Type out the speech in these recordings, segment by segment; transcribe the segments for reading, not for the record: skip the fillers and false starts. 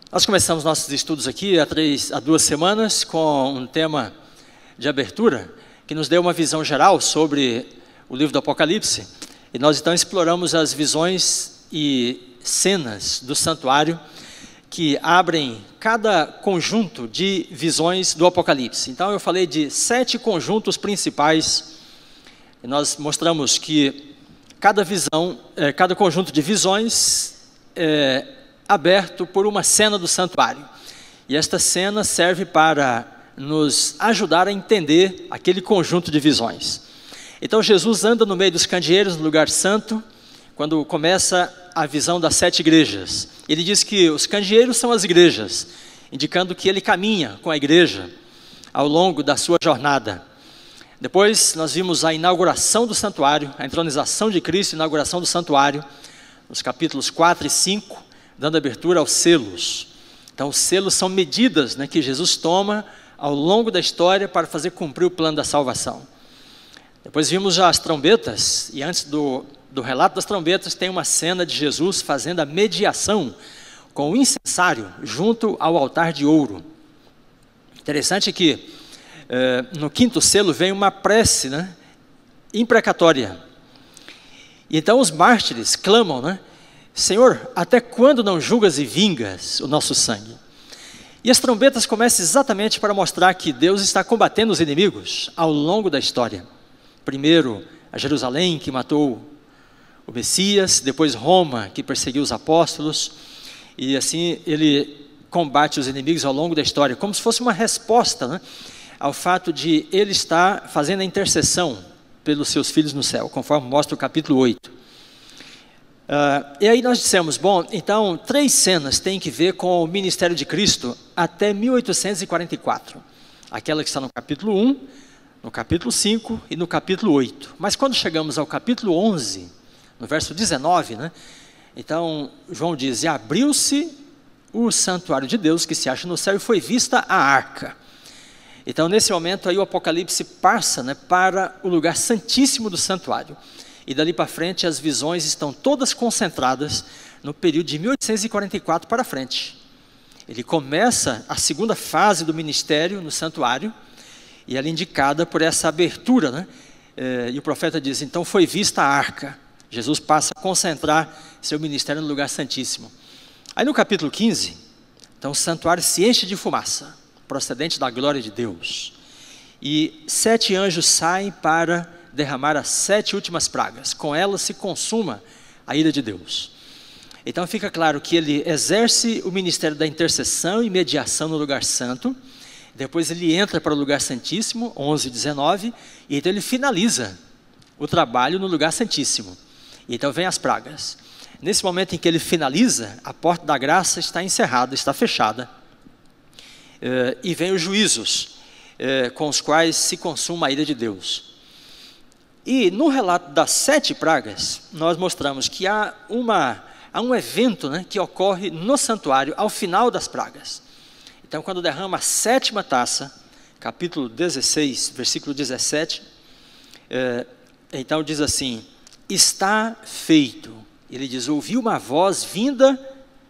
Nós começamos nossos estudos aqui há 2 semanas com um tema de abertura que nos deu uma visão geral sobre o livro do Apocalipse. E nós então exploramos as visões e cenas do santuário que abrem cada conjunto de visões do Apocalipse. Então eu falei de 7 conjuntos principais. E nós mostramos que cada visão, cada conjunto de visões é aberto por uma cena do santuário. E esta cena serve para nos ajudar a entender aquele conjunto de visões. Então Jesus anda no meio dos candeeiros no lugar santo, quando começa a visão das 7 igrejas. Ele diz que os candeeiros são as igrejas, indicando que ele caminha com a igreja ao longo da sua jornada. Depois nós vimos a inauguração do santuário, a entronização de Cristo, a inauguração do santuário, nos capítulos 4 e 5, dando abertura aos selos. Então os selos são medidas, que Jesus toma ao longo da história para fazer cumprir o plano da salvação. Depois vimos já as trombetas, e antes do relato das trombetas tem uma cena de Jesus fazendo a mediação com o incensário junto ao altar de ouro. Interessante que no 5º selo vem uma prece imprecatória. E então os mártires clamam, Senhor, até quando não julgas e vingas o nosso sangue? E as trombetas começam exatamente para mostrar que Deus está combatendo os inimigos ao longo da história. Primeiro a Jerusalém, que matou o Messias, depois Roma, que perseguiu os apóstolos, e assim ele combate os inimigos ao longo da história, como se fosse uma resposta ao fato de ele estar fazendo a intercessão pelos seus filhos no céu, conforme mostra o capítulo 8. E aí nós dissemos, bom, então 3 cenas têm que ver com o ministério de Cristo até 1844. Aquela que está no capítulo 1, no capítulo 5 e no capítulo 8. Mas quando chegamos ao capítulo 11, no verso 19, então João diz, e abriu-se o santuário de Deus que se acha no céu e foi vista a arca. Então nesse momento aí o Apocalipse passa para o lugar santíssimo do santuário. E dali para frente as visões estão todas concentradas no período de 1844 para frente. Ele começa a segunda fase do ministério no santuário, e ela é indicada por essa abertura, e o profeta diz, então foi vista a arca. Jesus passa a concentrar seu ministério no lugar santíssimo. Aí no capítulo 15, então o santuário se enche de fumaça, procedente da glória de Deus. E 7 anjos saem para derramar as 7 últimas pragas. Com elas se consuma a ira de Deus. Então fica claro que ele exerce o ministério da intercessão e mediação no lugar santo. Depois ele entra para o lugar santíssimo, 11 e 19, e então ele finaliza o trabalho no lugar santíssimo. E então vem as pragas. Nesse momento em que ele finaliza, a porta da graça está encerrada, está fechada. E vem os juízos, com os quais se consuma a ira de Deus. E no relato das 7 pragas, nós mostramos que há um evento que ocorre no santuário ao final das pragas. Então quando derrama a 7ª taça, capítulo 16, versículo 17, então diz assim, está feito. Ele diz, ouvi uma voz vinda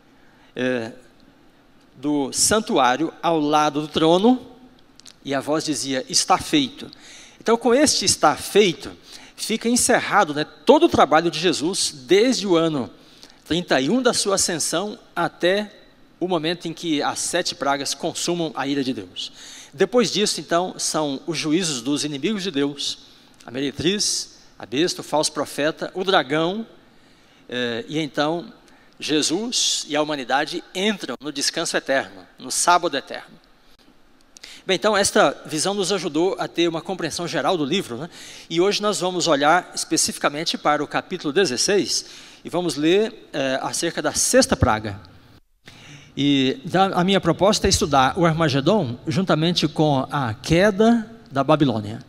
do santuário ao lado do trono, e a voz dizia, está feito. Então com este está feito, fica encerrado todo o trabalho de Jesus, desde o ano 31 da sua ascensão, até o momento em que as 7 pragas consumam a ira de Deus. Depois disso, então, são os juízos dos inimigos de Deus, a meretriz, a besta, o falso profeta, o dragão, e então Jesus e a humanidade entram no descanso eterno, no sábado eterno. Bem, então esta visão nos ajudou a ter uma compreensão geral do livro, e hoje nós vamos olhar especificamente para o capítulo 16 e vamos ler acerca da 6ª praga. E a minha proposta é estudar o Armagedon juntamente com a queda da Babilônia.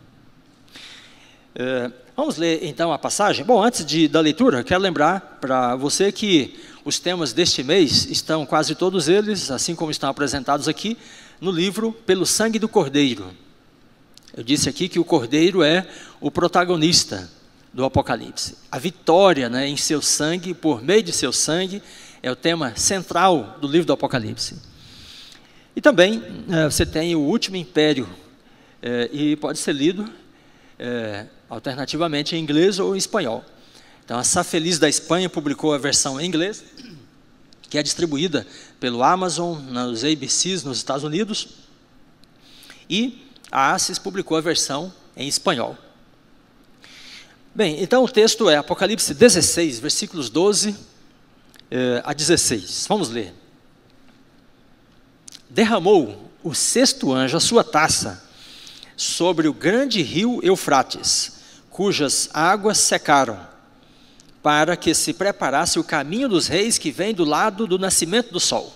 Vamos ler então a passagem? Bom, antes da leitura, quero lembrar para você que os temas deste mês estão quase todos eles, assim como estão apresentados aqui, no livro Pelo Sangue do Cordeiro. Eu disse aqui que o Cordeiro é o protagonista do Apocalipse. A vitória em seu sangue, por meio de seu sangue, é o tema central do livro do Apocalipse. E também você tem o Último Império, e pode ser lido alternativamente em inglês ou em espanhol. Então a Safeliz da Espanha publicou a versão em inglês, que é distribuída pelo Amazon, nos ABCs nos Estados Unidos, e a Asis publicou a versão em espanhol. Bem, então o texto é Apocalipse 16, versículos 12 a 16. Vamos ler. Derramou o sexto anjo a sua taça sobre o grande rio Eufrates, cujas águas secaram, para que se preparasse o caminho dos reis que vem do lado do nascimento do sol.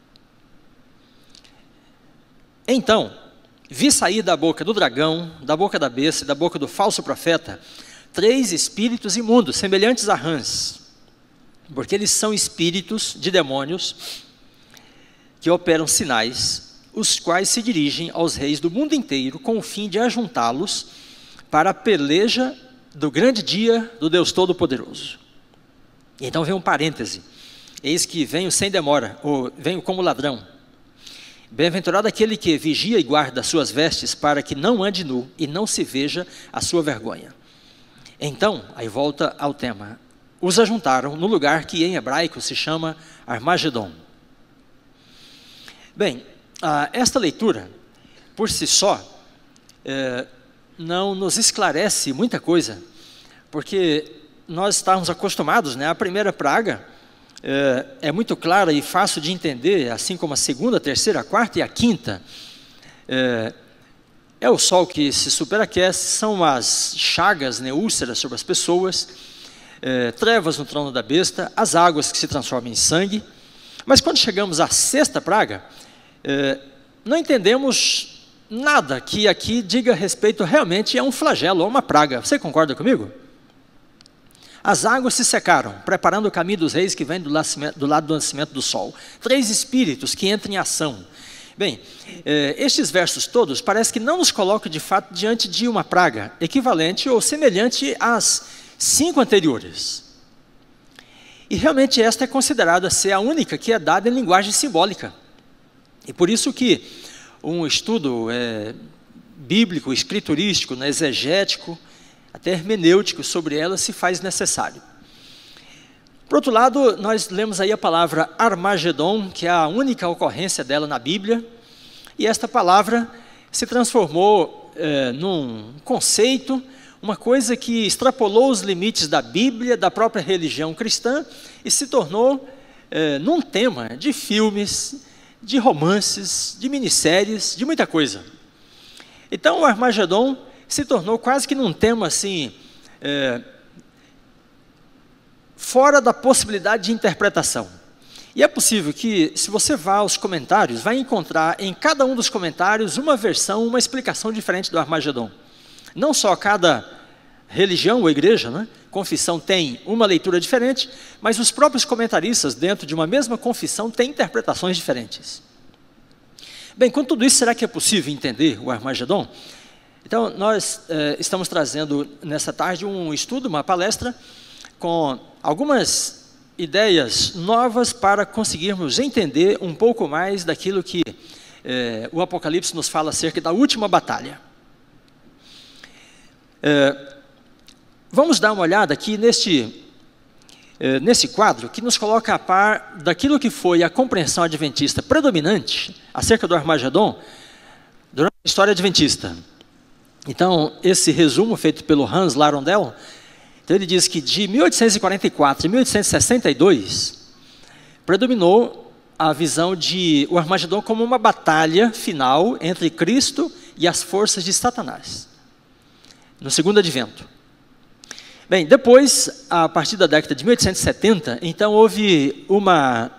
Então, vi sair da boca do dragão, da boca da besta e da boca do falso profeta, 3 espíritos imundos, semelhantes a rãs, porque eles são espíritos de demônios que operam sinais, os quais se dirigem aos reis do mundo inteiro com o fim de ajuntá-los para a peleja do grande dia do Deus Todo-Poderoso. Então vem um parêntese: eis que venho sem demora, ou venho como ladrão. Bem-aventurado aquele que vigia e guarda as suas vestes, para que não ande nu e não se veja a sua vergonha. Então, aí volta ao tema, os ajuntaram no lugar que em hebraico se chama Armagedon. Bem, esta leitura, por si só, não nos esclarece muita coisa, porque nós estávamos acostumados, né? A primeira praga é muito clara e fácil de entender, assim como a segunda, a terceira, a quarta e a quinta. É o sol que se superaquece, são as chagas, né, úlceras sobre as pessoas, trevas no trono da besta, as águas que se transformam em sangue. Mas quando chegamos à sexta praga, não entendemos nada que aqui diga respeito realmente a um flagelo, a uma praga. Você concorda comigo? As águas se secaram, preparando o caminho dos reis que vêm do lado do nascimento do sol. 3 espíritos que entram em ação. Bem, estes versos todos parece que não nos colocam de fato diante de uma praga equivalente ou semelhante às 5 anteriores. E realmente esta é considerada ser a única que é dada em linguagem simbólica. E por isso que um estudo bíblico, escriturístico, exegético, até hermenêutico sobre ela se faz necessário. Por outro lado, nós lemos aí a palavra Armagedon, que é a única ocorrência dela na Bíblia, e esta palavra se transformou num conceito, uma coisa que extrapolou os limites da Bíblia, da própria religião cristã, e se tornou num tema de filmes, de romances, de minisséries, de muita coisa. Então o Armagedon se tornou quase que num tema assim, fora da possibilidade de interpretação. E é possível que, se você vá aos comentários, vai encontrar em cada um dos comentários uma versão, uma explicação diferente do Armagedon. Não só cada religião ou igreja, né, confissão tem uma leitura diferente, mas os próprios comentaristas dentro de uma mesma confissão têm interpretações diferentes. Bem, com tudo isso, será que é possível entender o Armagedon? Então, nós estamos trazendo nessa tarde um estudo, uma palestra, com algumas ideias novas para conseguirmos entender um pouco mais daquilo que o Apocalipse nos fala acerca da última batalha. Vamos dar uma olhada aqui nesse quadro que nos coloca a par daquilo que foi a compreensão adventista predominante acerca do Armagedon durante a história adventista. Então, esse resumo feito pelo Hans Larondel, então ele diz que de 1844 a 1862, predominou a visão de o Armagedon como uma batalha final entre Cristo e as forças de Satanás, no segundo advento. Bem, depois, a partir da década de 1870, então houve uma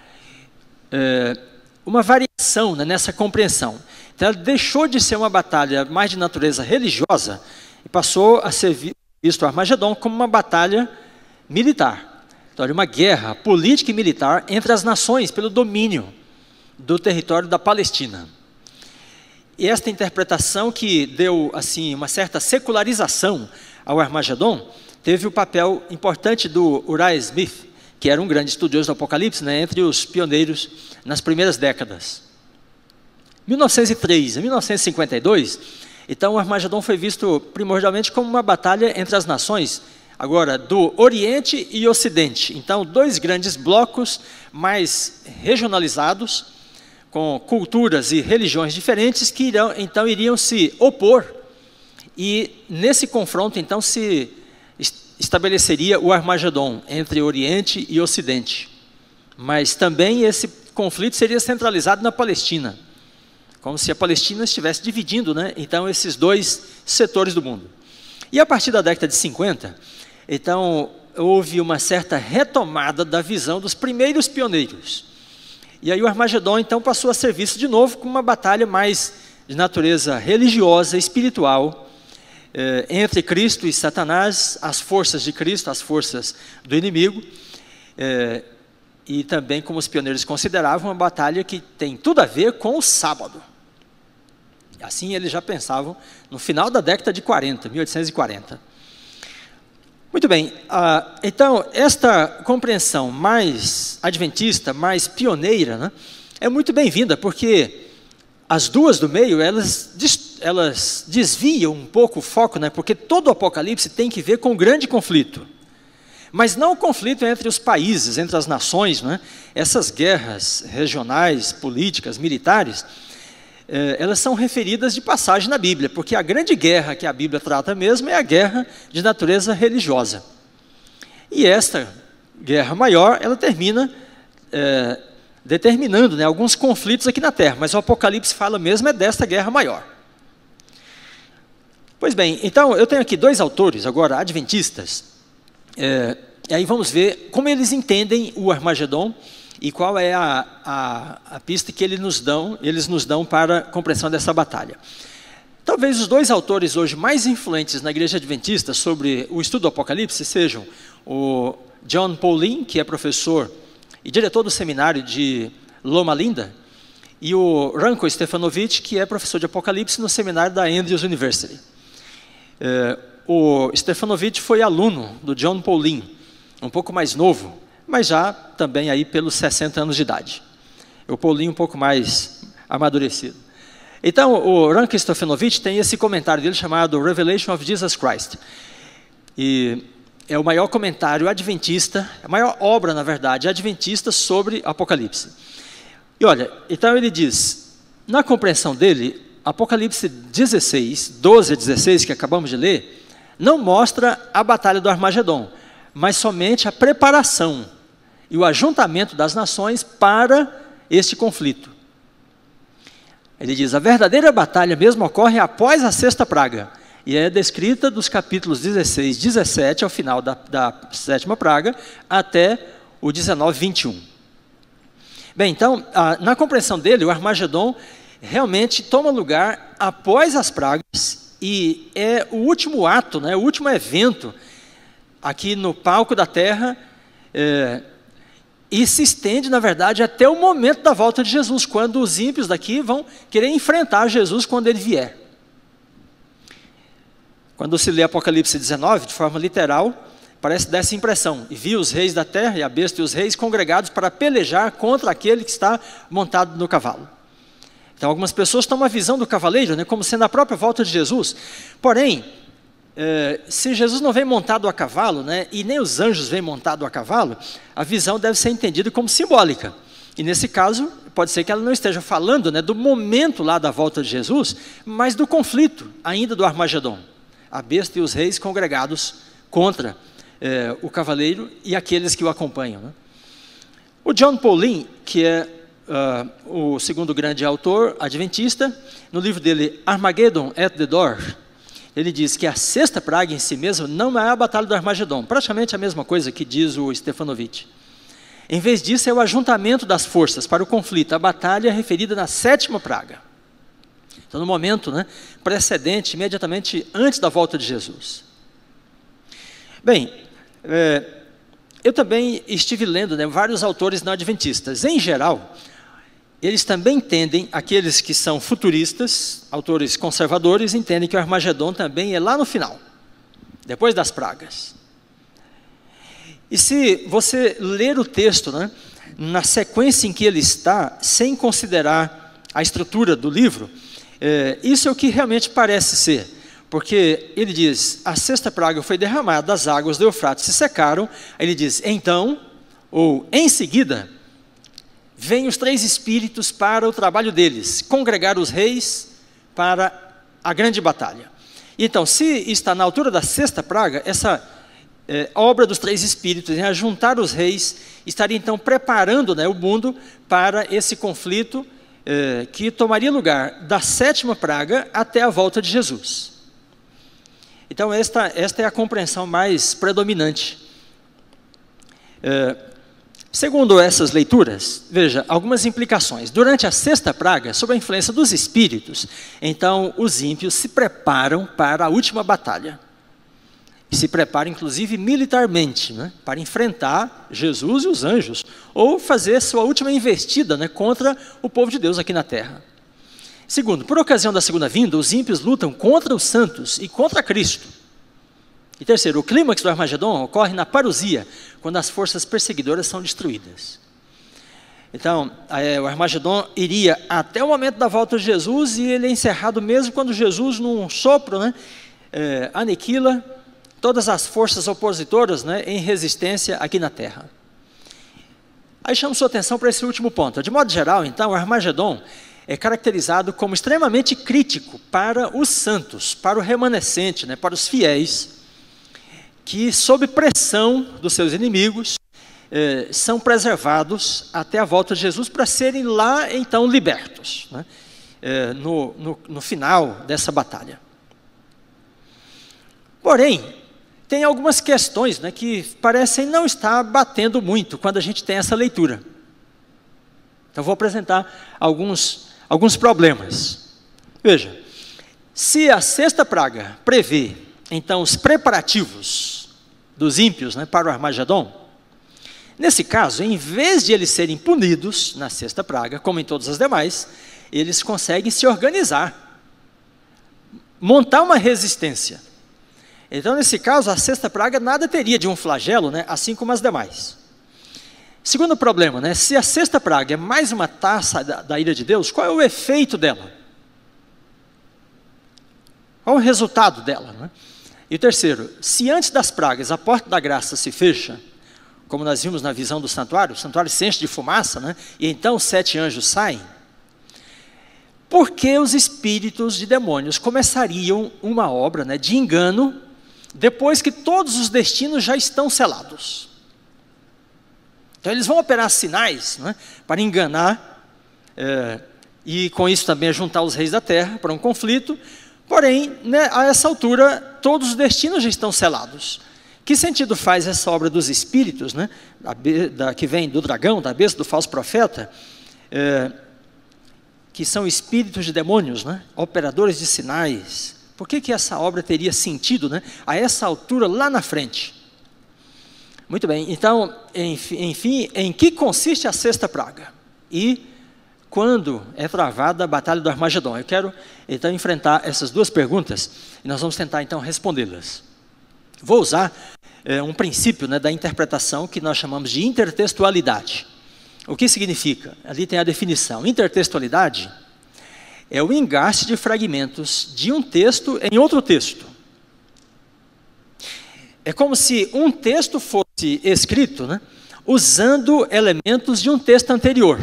variação, né, nessa compreensão. Então, ela deixou de ser uma batalha mais de natureza religiosa e passou a ser visto o Armagedon como uma batalha militar. Então, era uma guerra política e militar entre as nações pelo domínio do território da Palestina. E esta interpretação que deu assim uma certa secularização ao Armagedon teve o papel importante do Uriah Smith, que era um grande estudioso do Apocalipse, né, entre os pioneiros nas primeiras décadas. 1903 a 1952, então o Armagedon foi visto primordialmente como uma batalha entre as nações, agora do Oriente e Ocidente. Então, dois grandes blocos mais regionalizados, com culturas e religiões diferentes, que iriam se opor, e nesse confronto, então, se estabeleceria o Armagedon entre Oriente e Ocidente. Mas também esse conflito seria centralizado na Palestina, como se a Palestina estivesse dividindo, né, então, esses dois setores do mundo. E a partir da década de 50, então, houve uma certa retomada da visão dos primeiros pioneiros. E aí o Armagedon, então, passou a ser visto de novo como uma batalha mais de natureza religiosa, espiritual, entre Cristo e Satanás, as forças de Cristo, as forças do inimigo, e também, como os pioneiros consideravam, uma batalha que tem tudo a ver com o sábado. Assim eles já pensavam no final da década de 40, 1840. Muito bem, então esta compreensão mais adventista, mais pioneira, né, é muito bem-vinda, porque as duas do meio, elas desviam um pouco o foco, né, porque todo o Apocalipse tem que ver com um grande conflito. Mas não o conflito entre os países, entre as nações, né, essas guerras regionais, políticas, militares, elas são referidas de passagem na Bíblia, porque a grande guerra que a Bíblia trata mesmo é a guerra de natureza religiosa. E esta guerra maior, ela termina determinando, né, alguns conflitos aqui na Terra, mas o Apocalipse fala mesmo desta guerra maior. Pois bem, então eu tenho aqui dois autores agora, adventistas, e aí vamos ver como eles entendem o Armagedon, e qual é a pista que eles nos dão para a compreensão dessa batalha. Talvez os dois autores hoje mais influentes na igreja adventista sobre o estudo do Apocalipse sejam o John Paulin, que é professor e diretor do seminário de Loma Linda, e o Ranko Stefanovic, que é professor de Apocalipse no seminário da Andrews University. O Stefanovic foi aluno do John Paulin, um pouco mais novo, mas já também aí pelos 60 anos de idade. O Paulinho um pouco mais amadurecido. Então, o Ranko Stefanovic tem esse comentário dele chamado Revelation of Jesus Christ. E é o maior comentário adventista, a maior obra, na verdade, adventista sobre Apocalipse. E olha, então ele diz, na compreensão dele, Apocalipse 16, 12 a 16, que acabamos de ler, não mostra a batalha do Armagedon, mas somente a preparação e o ajuntamento das nações para este conflito. Ele diz, a verdadeira batalha mesmo ocorre após a sexta praga, e é descrita dos capítulos 16, 17, ao final da sétima praga, até o 19, 21. Bem, então, na compreensão dele, o Armagedon realmente toma lugar após as pragas, e é o último ato, né, o último evento, aqui no palco da terra, e se estende, na verdade, até o momento da volta de Jesus, quando os ímpios daqui vão querer enfrentar Jesus quando ele vier. Quando se lê Apocalipse 19, de forma literal, parece dar essa impressão. E vi os reis da terra, e a besta e os reis, congregados para pelejar contra aquele que está montado no cavalo. Então, algumas pessoas têm uma visão do cavaleiro, né, como sendo a própria volta de Jesus. Porém, se Jesus não vem montado a cavalo, né, e nem os anjos vêm montado a cavalo, a visão deve ser entendida como simbólica. E nesse caso, pode ser que ela não esteja falando, né, do momento lá da volta de Jesus, mas do conflito ainda do Armagedon. A besta e os reis congregados contra o cavaleiro e aqueles que o acompanham, né? O John Paulin, que é o segundo grande autor adventista, no livro dele Armageddon at the Door, ele diz que a sexta praga em si mesma não é a batalha do Armagedon, praticamente a mesma coisa que diz o Stefanovic. Em vez disso, é o ajuntamento das forças para o conflito. A batalha é referida na sétima praga. Então, no momento, né, precedente, imediatamente antes da volta de Jesus. Bem, eu também estive lendo, né, vários autores não adventistas. Em geral, eles também entendem, aqueles que são futuristas, autores conservadores, entendem que o Armagedon também é lá no final, depois das pragas. E se você ler o texto, né, na sequência em que ele está, sem considerar a estrutura do livro, isso é o que realmente parece ser. Porque ele diz, a sexta praga foi derramada, as águas do Eufrates se secaram. Aí ele diz, então, ou em seguida, vêm os 3 espíritos para o trabalho deles, congregar os reis para a grande batalha. Então, se está na altura da sexta praga, essa obra dos 3 espíritos, em juntar os reis, estaria então preparando, né, o mundo para esse conflito que tomaria lugar da 7ª praga até a volta de Jesus. Então, esta é a compreensão mais predominante. Segundo essas leituras, veja, algumas implicações. Durante a sexta praga, sob a influência dos espíritos, então os ímpios se preparam para a última batalha. E se preparam, inclusive, militarmente, né, para enfrentar Jesus e os anjos, ou fazer sua última investida, né, contra o povo de Deus aqui na terra. Segundo, por ocasião da segunda vinda, os ímpios lutam contra os santos e contra Cristo. E terceiro, o clímax do Armagedon ocorre na parousia, quando as forças perseguidoras são destruídas. Então, o Armagedon iria até o momento da volta de Jesus, e ele é encerrado mesmo quando Jesus, num sopro, né, aniquila todas as forças opositoras, né, em resistência aqui na terra. Aí chamo sua atenção para esse último ponto. De modo geral, então, o Armagedon é caracterizado como extremamente crítico para os santos, para o remanescente, né, para os fiéis, que sob pressão dos seus inimigos, são preservados até a volta de Jesus para serem lá então libertos, né, no final dessa batalha. Porém, tem algumas questões, né, que parecem não estar batendo muito quando a gente tem essa leitura. Então vou apresentar alguns problemas. Veja, se a sexta praga prevê, então, os preparativos dos ímpios, né, para o Armagedon, nesse caso, em vez de eles serem punidos na sexta praga, como em todas as demais, eles conseguem se organizar, montar uma resistência. Então, nesse caso, a sexta praga nada teria de um flagelo, né, assim como as demais. Segundo problema, né, se a sexta praga é mais uma taça da ira de Deus, qual é o efeito dela? Qual o resultado dela, né? E o terceiro, se antes das pragas a porta da graça se fecha, como nós vimos na visão do santuário, o santuário se enche de fumaça, né, e então os 7 anjos saem, por que os espíritos de demônios começariam uma obra, né, de engano, depois que todos os destinos já estão selados? Então eles vão operar sinais, né, para enganar, e com isso também juntar os reis da terra para um conflito. Porém, né, a essa altura, todos os destinos já estão selados. Que sentido faz essa obra dos espíritos, né, que vem do dragão, da besta, do falso profeta, que são espíritos de demônios, né, operadores de sinais? Por que essa obra teria sentido, né, a essa altura lá na frente? Muito bem, então, enfim, em que consiste a sexta praga? E quando é travada a batalha do Armagedon? Eu quero então enfrentar essas duas perguntas e nós vamos tentar então respondê-las. Vou usar um princípio, né, da interpretação que nós chamamos de intertextualidade. O que significa? Ali tem a definição. Intertextualidade é o engaste de fragmentos de um texto em outro texto. É como se um texto fosse escrito, né, usando elementos de um texto anterior.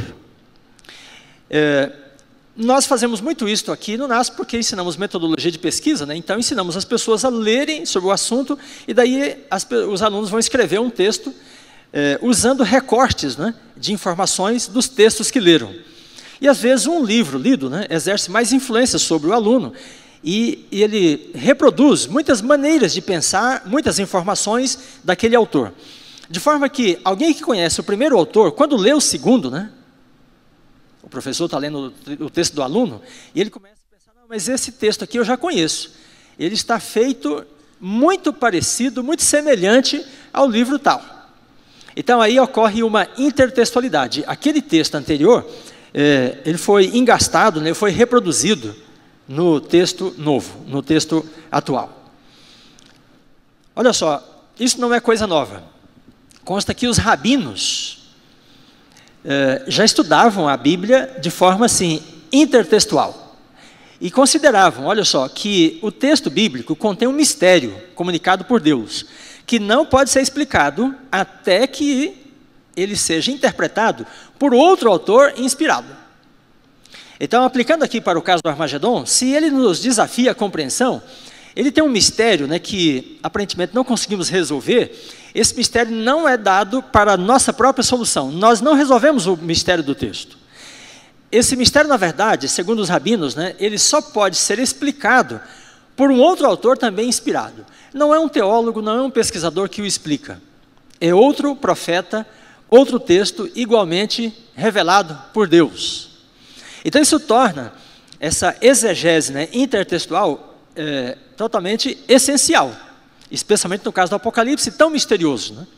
Nós fazemos muito isso aqui no NASP porque ensinamos metodologia de pesquisa, né? Então ensinamos as pessoas a lerem sobre o assunto e daí os alunos vão escrever um texto usando recortes, né, de informações dos textos que leram. E às vezes um livro lido, né, exerce mais influência sobre o aluno e ele reproduz muitas maneiras de pensar, muitas informações daquele autor. De forma que alguém que conhece o primeiro autor, quando lê o segundo, né, o professor está lendo o texto do aluno, e ele começa a pensar, não, mas esse texto aqui eu já conheço. Ele está feito muito parecido, muito semelhante ao livro tal. Então aí ocorre uma intertextualidade. Aquele texto anterior, ele foi engastado, né, foi reproduzido no texto novo, no texto atual. Olha só, isso não é coisa nova. consta que os rabinos já estudavam a Bíblia de forma assim, intertextual. E consideravam, olha só, que o texto bíblico contém um mistério comunicado por Deus, que não pode ser explicado até que ele seja interpretado por outro autor inspirado. Então, aplicando aqui para o caso do Armagedon, se ele nos desafia a compreensão, ele tem um mistério, né, que aparentemente não conseguimos resolver. Esse mistério não é dado para a nossa própria solução. Nós não resolvemos o mistério do texto. Esse mistério, na verdade, segundo os rabinos, né, ele só pode ser explicado por um outro autor também inspirado. Não é um teólogo, não é um pesquisador que o explica. É outro profeta, outro texto igualmente revelado por Deus. Então isso torna essa exegese, né, intertextual totalmente essencial, especialmente no caso do Apocalipse, tão misterioso, né?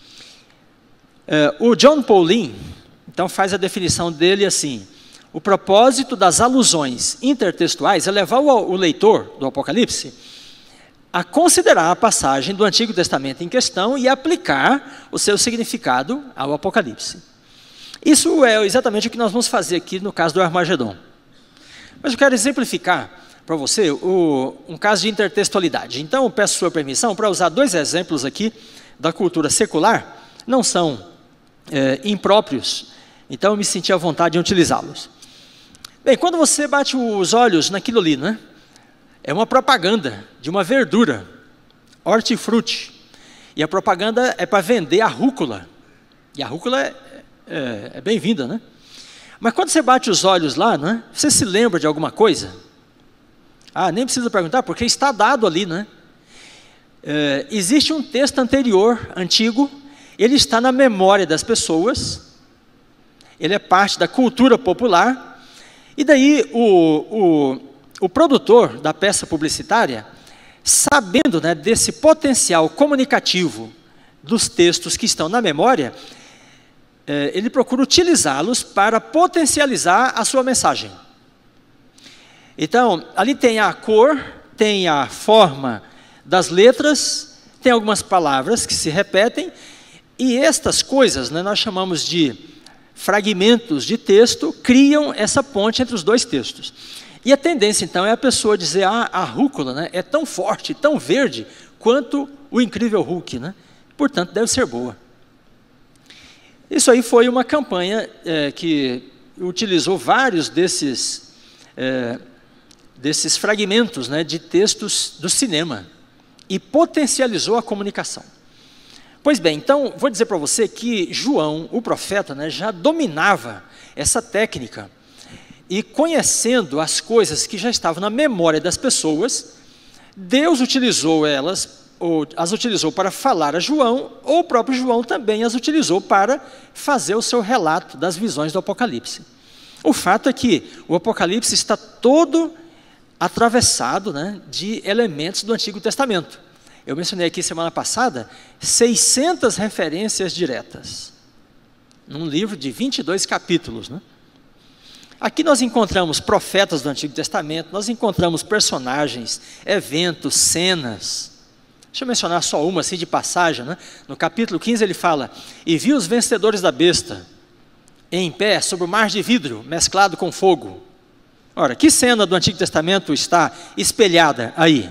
O John Paulin, então, faz a definição dele assim: o propósito das alusões intertextuais é levar o leitor do Apocalipse a considerar a passagem do Antigo Testamento em questão e aplicar o seu significado ao Apocalipse. Isso é exatamente o que nós vamos fazer aqui no caso do Armagedon. Mas eu quero exemplificar para você um caso de intertextualidade. Então, eu peço sua permissão para usar 2 exemplos aqui da cultura secular, não são impróprios, então eu me senti à vontade em utilizá-los. Bem, quando você bate os olhos naquilo ali, né? É uma propaganda de uma verdura, hortifruti, e a propaganda é para vender a rúcula, e a rúcula é bem-vinda, né? Mas quando você bate os olhos lá, né, você se lembra de alguma coisa? Nem precisa perguntar, porque está dado ali, né? Existe um texto anterior, antigo, ele está na memória das pessoas, ele é parte da cultura popular, e daí o produtor da peça publicitária, sabendo, né, desse potencial comunicativo dos textos que estão na memória, ele procura utilizá-los para potencializar a sua mensagem. Então, ali tem a cor, tem a forma das letras, tem algumas palavras que se repetem, e estas coisas, né, nós chamamos de fragmentos de texto, criam essa ponte entre os 2 textos. E a tendência, então, é a pessoa dizer: a rúcula, né, é tão forte, tão verde, quanto o incrível Hulk, né? Portanto, deve ser boa. Isso aí foi uma campanha que utilizou vários desses fragmentos, né, de textos do cinema e potencializou a comunicação. Pois bem, então, vou dizer para você que João, o profeta, né, já dominava essa técnica, e conhecendo as coisas que já estavam na memória das pessoas, Deus utilizou elas, ou as utilizou para falar a João, ou o próprio João também as utilizou para fazer o seu relato das visões do Apocalipse. O fato é que o Apocalipse está todo atravessado, né, de elementos do Antigo Testamento. Eu mencionei aqui semana passada 600 referências diretas, num livro de 22 capítulos, né? Aqui nós encontramos profetas do Antigo Testamento, nós encontramos personagens, eventos, cenas. Deixa eu mencionar só uma assim de passagem, né? No capítulo 15 ele fala: e vi os vencedores da besta em pé sobre o mar de vidro mesclado com fogo. Ora, que cena do Antigo Testamento está espelhada aí?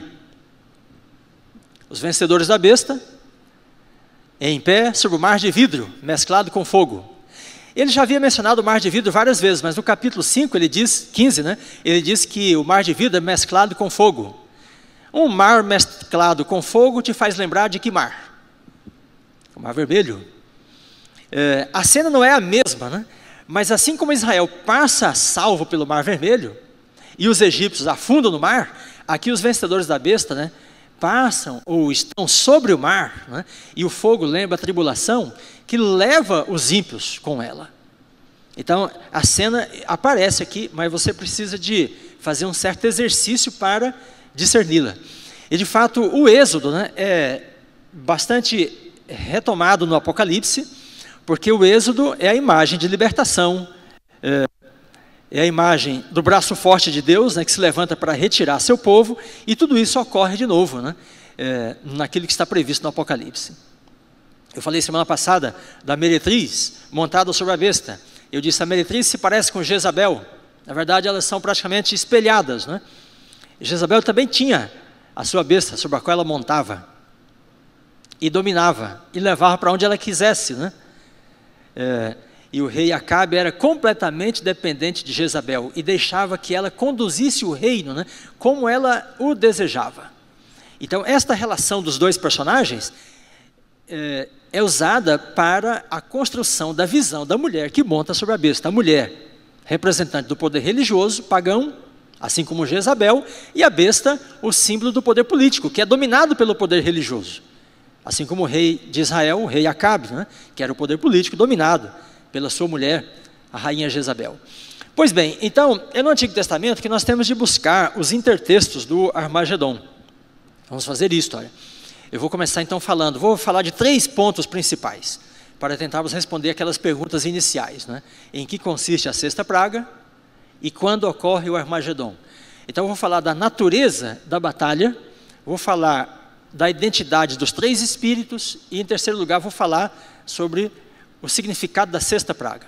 Os vencedores da besta em pé sobre o mar de vidro mesclado com fogo. Ele já havia mencionado o mar de vidro várias vezes, mas no capítulo 5, ele diz, 15, né? Ele diz que o mar de vidro é mesclado com fogo. Um mar mesclado com fogo te faz lembrar de que mar? O Mar Vermelho. A cena não é a mesma, né? Mas assim como Israel passa salvo pelo Mar Vermelho, e os egípcios afundam no mar, aqui os vencedores da besta, né, passam ou estão sobre o mar, né, e o fogo lembra a tribulação que leva os ímpios com ela. Então, a cena aparece aqui, mas você precisa de fazer um certo exercício para discerni-la. E, de fato, o Êxodo, né, é bastante retomado no Apocalipse, porque o Êxodo é a imagem de libertação, é a imagem do braço forte de Deus, né, que se levanta para retirar seu povo, e tudo isso ocorre de novo, né, naquilo que está previsto no Apocalipse. Eu falei semana passada da meretriz montada sobre a besta. Eu disse, a meretriz se parece com Jezabel. Na verdade, elas são praticamente espelhadas, né? Jezabel também tinha a sua besta, sobre a qual ela montava, e dominava, e levava para onde ela quisesse, né? E o rei Acabe era completamente dependente de Jezabel, e deixava que ela conduzisse o reino, né, como ela o desejava. Então, esta relação dos dois personagens é usada para a construção da visão da mulher que monta sobre a besta. A mulher, representante do poder religioso, pagão, assim como Jezabel, e a besta, o símbolo do poder político, que é dominado pelo poder religioso. Assim como o rei de Israel, o rei Acabe, né, que era o poder político dominado pela sua mulher, a rainha Jezabel. Pois bem, então, é no Antigo Testamento que nós temos de buscar os intertextos do Armagedon. Vamos fazer isso, olha. Eu vou começar então vou falar de 3 pontos principais, para tentarmos responder aquelas perguntas iniciais, né? Em que consiste a sexta praga e quando ocorre o Armagedon. Então eu vou falar da natureza da batalha, vou falar da identidade dos 3 espíritos e, em terceiro lugar, vou falar sobre o significado da sexta praga.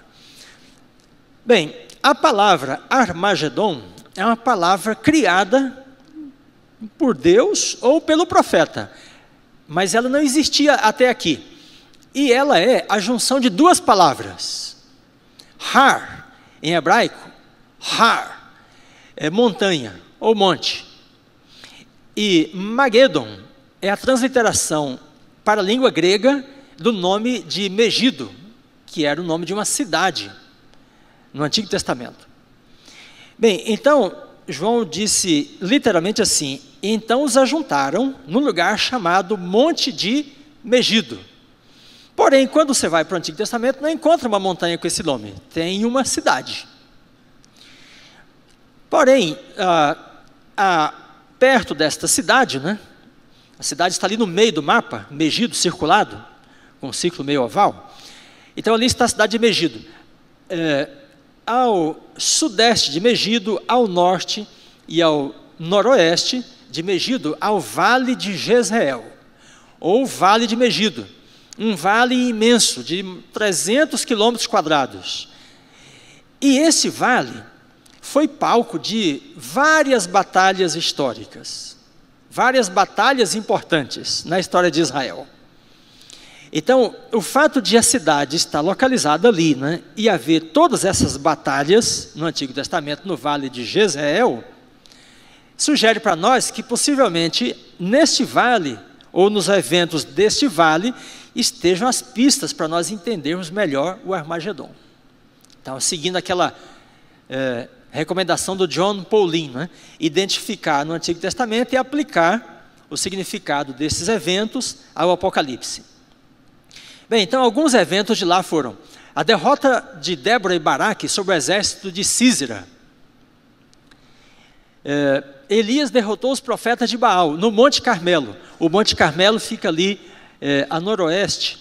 Bem, a palavra Armagedon é uma palavra criada por Deus ou pelo profeta, mas ela não existia até aqui. E ela é a junção de 2 palavras. Har, em hebraico, Har, é montanha ou monte. E Magedon é a transliteração para a língua grega do nome de Megido, que era o nome de uma cidade no Antigo Testamento. Bem, então, João disse literalmente assim, então os ajuntaram num lugar chamado Monte de Megido. Porém, quando você vai para o Antigo Testamento, não encontra uma montanha com esse nome, tem uma cidade. Porém, perto desta cidade, né, a cidade está ali no meio do mapa, Megido, circulado, com um círculo meio oval. Então ali está a cidade de Megido. Ao sudeste de Megido, ao norte e ao noroeste de Megido, ao vale de Jezreel, ou vale de Megido, um vale imenso de 300 quilômetros quadrados. E esse vale foi palco de várias batalhas históricas, várias batalhas importantes na história de Israel. Então, o fato de a cidade estar localizada ali, né, e haver todas essas batalhas no Antigo Testamento, no vale de Jezreel, sugere para nós que possivelmente neste vale, ou nos eventos deste vale, estejam as pistas para nós entendermos melhor o Armagedon. Então, seguindo aquela recomendação do John Paulin, né, identificar no Antigo Testamento e aplicar o significado desses eventos ao Apocalipse. Bem, então alguns eventos de lá foram a derrota de Débora e Baraque sobre o exército de Sísera. Elias derrotou os profetas de Baal no Monte Carmelo. O Monte Carmelo fica ali a noroeste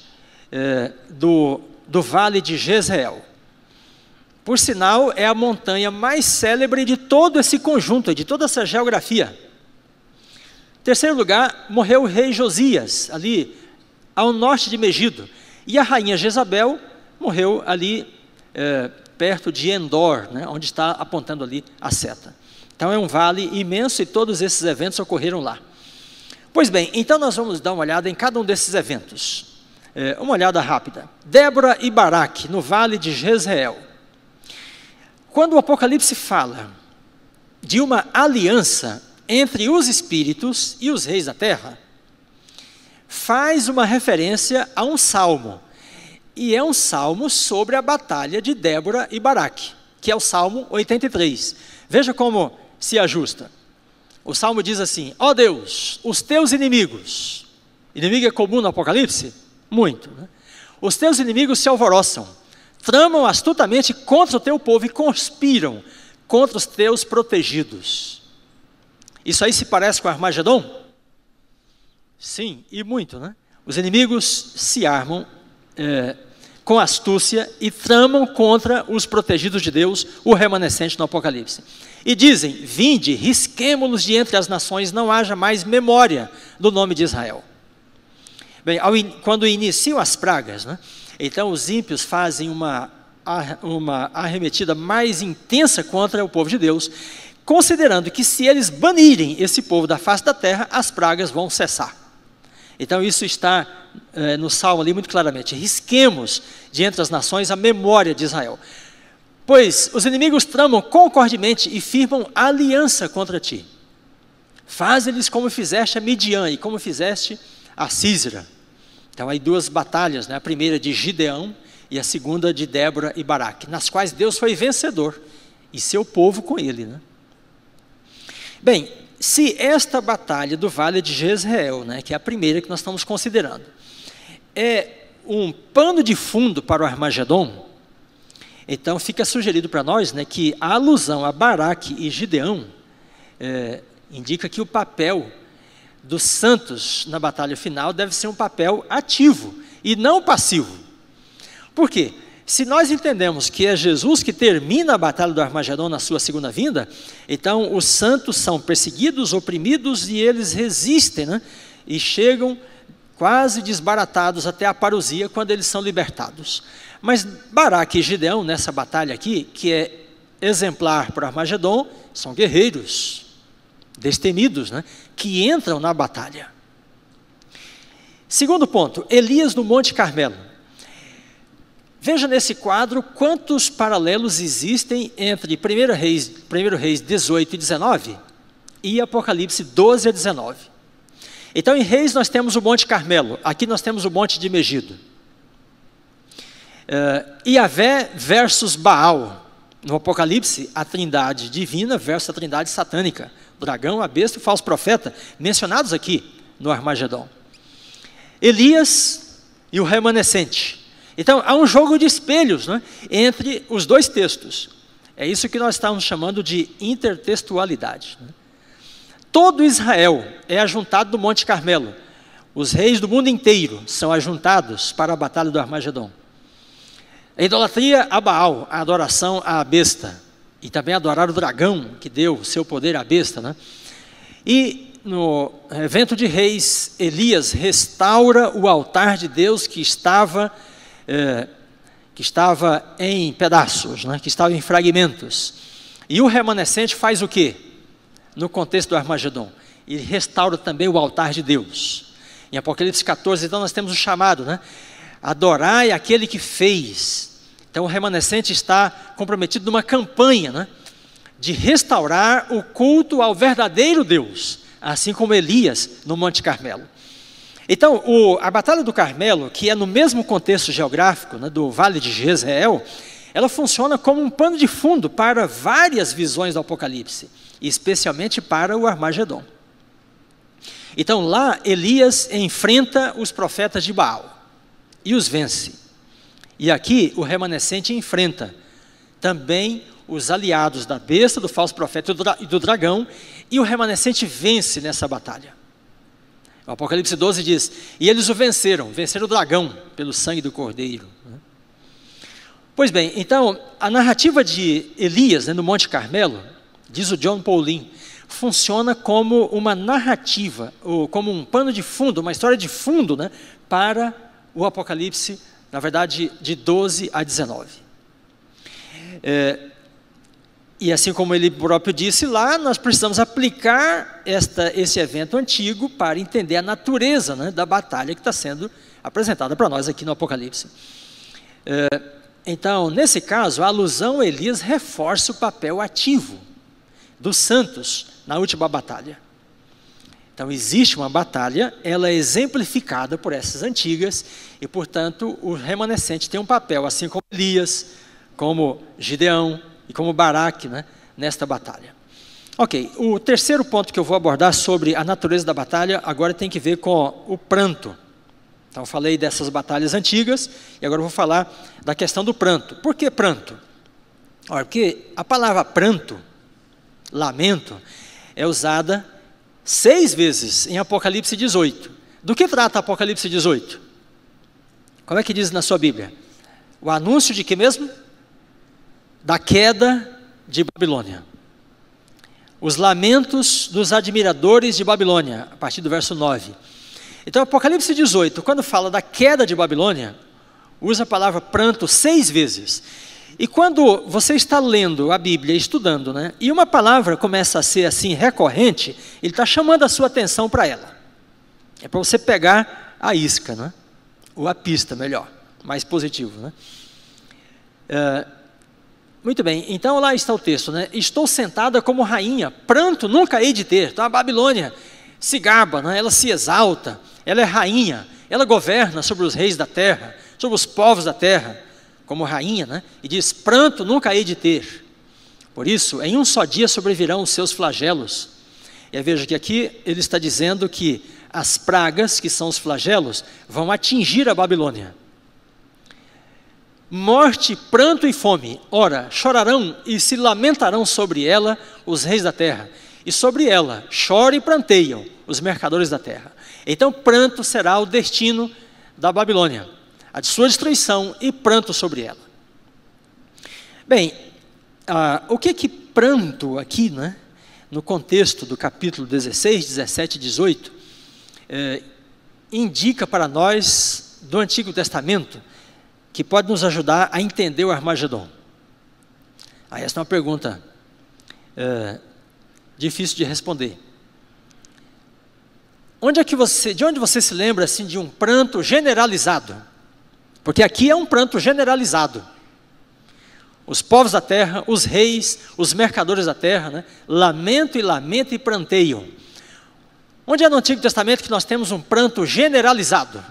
do vale de Jezreel. Por sinal, é a montanha mais célebre de todo esse conjunto, de toda essa geografia. Em terceiro lugar, morreu o rei Josias, ali ao norte de Megido. E a rainha Jezabel morreu ali perto de Endor, né, onde está apontando ali a seta. Então é um vale imenso e todos esses eventos ocorreram lá. Pois bem, então nós vamos dar uma olhada em cada um desses eventos. Uma olhada rápida. Débora e Baraque, no vale de Jezreel. Quando o Apocalipse fala de uma aliança entre os espíritos e os reis da terra, faz uma referência a um salmo, e é um salmo sobre a batalha de Débora e Baraque, que é o Salmo 83. Veja como se ajusta. O salmo diz assim: ó Deus, os teus inimigos, inimigo é comum no Apocalipse? Muito, né? Os teus inimigos se alvoroçam, tramam astutamente contra o teu povo e conspiram contra os teus protegidos. Isso aí se parece com Armagedon? Sim, e muito, né? Os inimigos se armam com astúcia e tramam contra os protegidos de Deus, o remanescente no Apocalipse. E dizem: vinde, risquemo-los de entre as nações, não haja mais memória do nome de Israel. Bem, quando iniciam as pragas, né, então os ímpios fazem uma arremetida mais intensa contra o povo de Deus, considerando que se eles banirem esse povo da face da terra, as pragas vão cessar. Então isso está no Salmo ali muito claramente: risquemos de entre as nações a memória de Israel, pois os inimigos tramam concordemente e firmam aliança contra ti. Faze-lhes como fizeste a Midian e como fizeste a Sísera. Então aí duas batalhas, né? A primeira de Gideão e a segunda de Débora e Baraque, nas quais Deus foi vencedor e seu povo com ele, né? Bem, se esta batalha do Vale de Jezreel, né, que é a primeira que nós estamos considerando, é um pano de fundo para o Armagedon, então fica sugerido para nós, né, que a alusão a Baraque e Gideão indica que o papel dos santos na batalha final deve ser um papel ativo e não passivo. Por quê? Se nós entendemos que é Jesus que termina a batalha do Armagedon na sua segunda vinda, então os santos são perseguidos, oprimidos e eles resistem, né? E chegam quase desbaratados até a parousia quando eles são libertados. Mas Baraque e Gideão, nessa batalha aqui, que é exemplar para o Armagedon, são guerreiros destemidos, né? Que entram na batalha. Segundo ponto, Elias no Monte Carmelo. Veja nesse quadro quantos paralelos existem entre 1 Reis 18 e 19 e Apocalipse 12 a 19. Então em Reis nós temos o Monte Carmelo, aqui nós temos o Monte de Megido. Iavé versus Baal, no Apocalipse a trindade divina versus a trindade satânica, o dragão, a besta e o falso profeta, mencionados aqui no Armagedon. Elias e o remanescente. Então, há um jogo de espelhos, né, entre os dois textos. É isso que nós estamos chamando de intertextualidade. Todo Israel é ajuntado do Monte Carmelo. Os reis do mundo inteiro são ajuntados para a batalha do Armagedon. A idolatria a Baal, a adoração à besta. E também adorar o dragão, que deu o seu poder à besta, né? E no evento de Reis, Elias restaura o altar de Deus que estava em pedaços, né? Que estava em fragmentos. E o remanescente faz o quê? No contexto do Armagedon, ele restaura também o altar de Deus. Em Apocalipse 14, então nós temos o chamado, né? Adorai aquele que fez. Então o remanescente está comprometido numa campanha, né, de restaurar o culto ao verdadeiro Deus, assim como Elias no Monte Carmelo. Então a Batalha do Carmelo, que é no mesmo contexto geográfico, né, do Vale de Jezreel, ela funciona como um pano de fundo para várias visões do Apocalipse, especialmente para o Armagedon. Então lá Elias enfrenta os profetas de Baal e os vence. E aqui o remanescente enfrenta também os aliados da besta, do falso profeta e do dragão, e o remanescente vence nessa batalha. O Apocalipse 12 diz: e eles o venceram o dragão pelo sangue do cordeiro. Pois bem, então a narrativa de Elias, né, no Monte Carmelo, diz o John Paulin, funciona como uma narrativa, ou como um pano de fundo, uma história de fundo, né, para o Apocalipse, na verdade, de 12 a 19. E assim como ele próprio disse lá, nós precisamos aplicar esse evento antigo para entender a natureza, né, da batalha que está sendo apresentada para nós aqui no Apocalipse. Então, nesse caso, a alusão a Elias reforça o papel ativo dos santos na última batalha. Então existe uma batalha, ela é exemplificada por essas antigas e, portanto, o remanescente tem um papel, assim como Elias, como Gideão e como Baraque, né, nesta batalha. Ok, o terceiro ponto que eu vou abordar sobre a natureza da batalha agora tem que ver com o pranto. Então eu falei dessas batalhas antigas e agora eu vou falar da questão do pranto. Por que pranto? Olha, porque a palavra pranto, lamento, é usada 6 vezes em Apocalipse 18. Do que trata Apocalipse 18? Como é que diz na sua Bíblia? O anúncio de que mesmo? Da queda de Babilônia. Os lamentos dos admiradores de Babilônia, a partir do verso 9. Então, Apocalipse 18, quando fala da queda de Babilônia, usa a palavra pranto 6 vezes. E quando você está lendo a Bíblia, estudando, né, e uma palavra começa a ser assim recorrente, ele está chamando a sua atenção para ela. É para você pegar a isca, né? Ou a pista, melhor, mais positivo, né? Muito bem, então lá está o texto, né? Estou sentada como rainha, pranto nunca hei de ter. Então a Babilônia se gaba, né? Ela se exalta, ela é rainha, ela governa sobre os reis da terra, sobre os povos da terra, como rainha, né? E diz, pranto nunca hei de ter. Por isso, em um só dia sobrevirão os seus flagelos. E veja que aqui ele está dizendo que as pragas, que são os flagelos, vão atingir a Babilônia. Morte, pranto e fome, ora, chorarão e se lamentarão sobre ela os reis da terra, e sobre ela choram e pranteiam os mercadores da terra. Então pranto será o destino da Babilônia, a de sua destruição e pranto sobre ela. Bem, o que pranto aqui, né, no contexto do capítulo 16, 17 e 18, indica para nós do Antigo Testamento, que pode nos ajudar a entender o Armagedon? Essa é uma pergunta difícil de responder. De onde você se lembra assim, de um pranto generalizado? Porque aqui é um pranto generalizado. Os povos da terra, os reis, os mercadores da terra, né, lamentam e pranteiam. Onde é no Antigo Testamento que nós temos um pranto generalizado?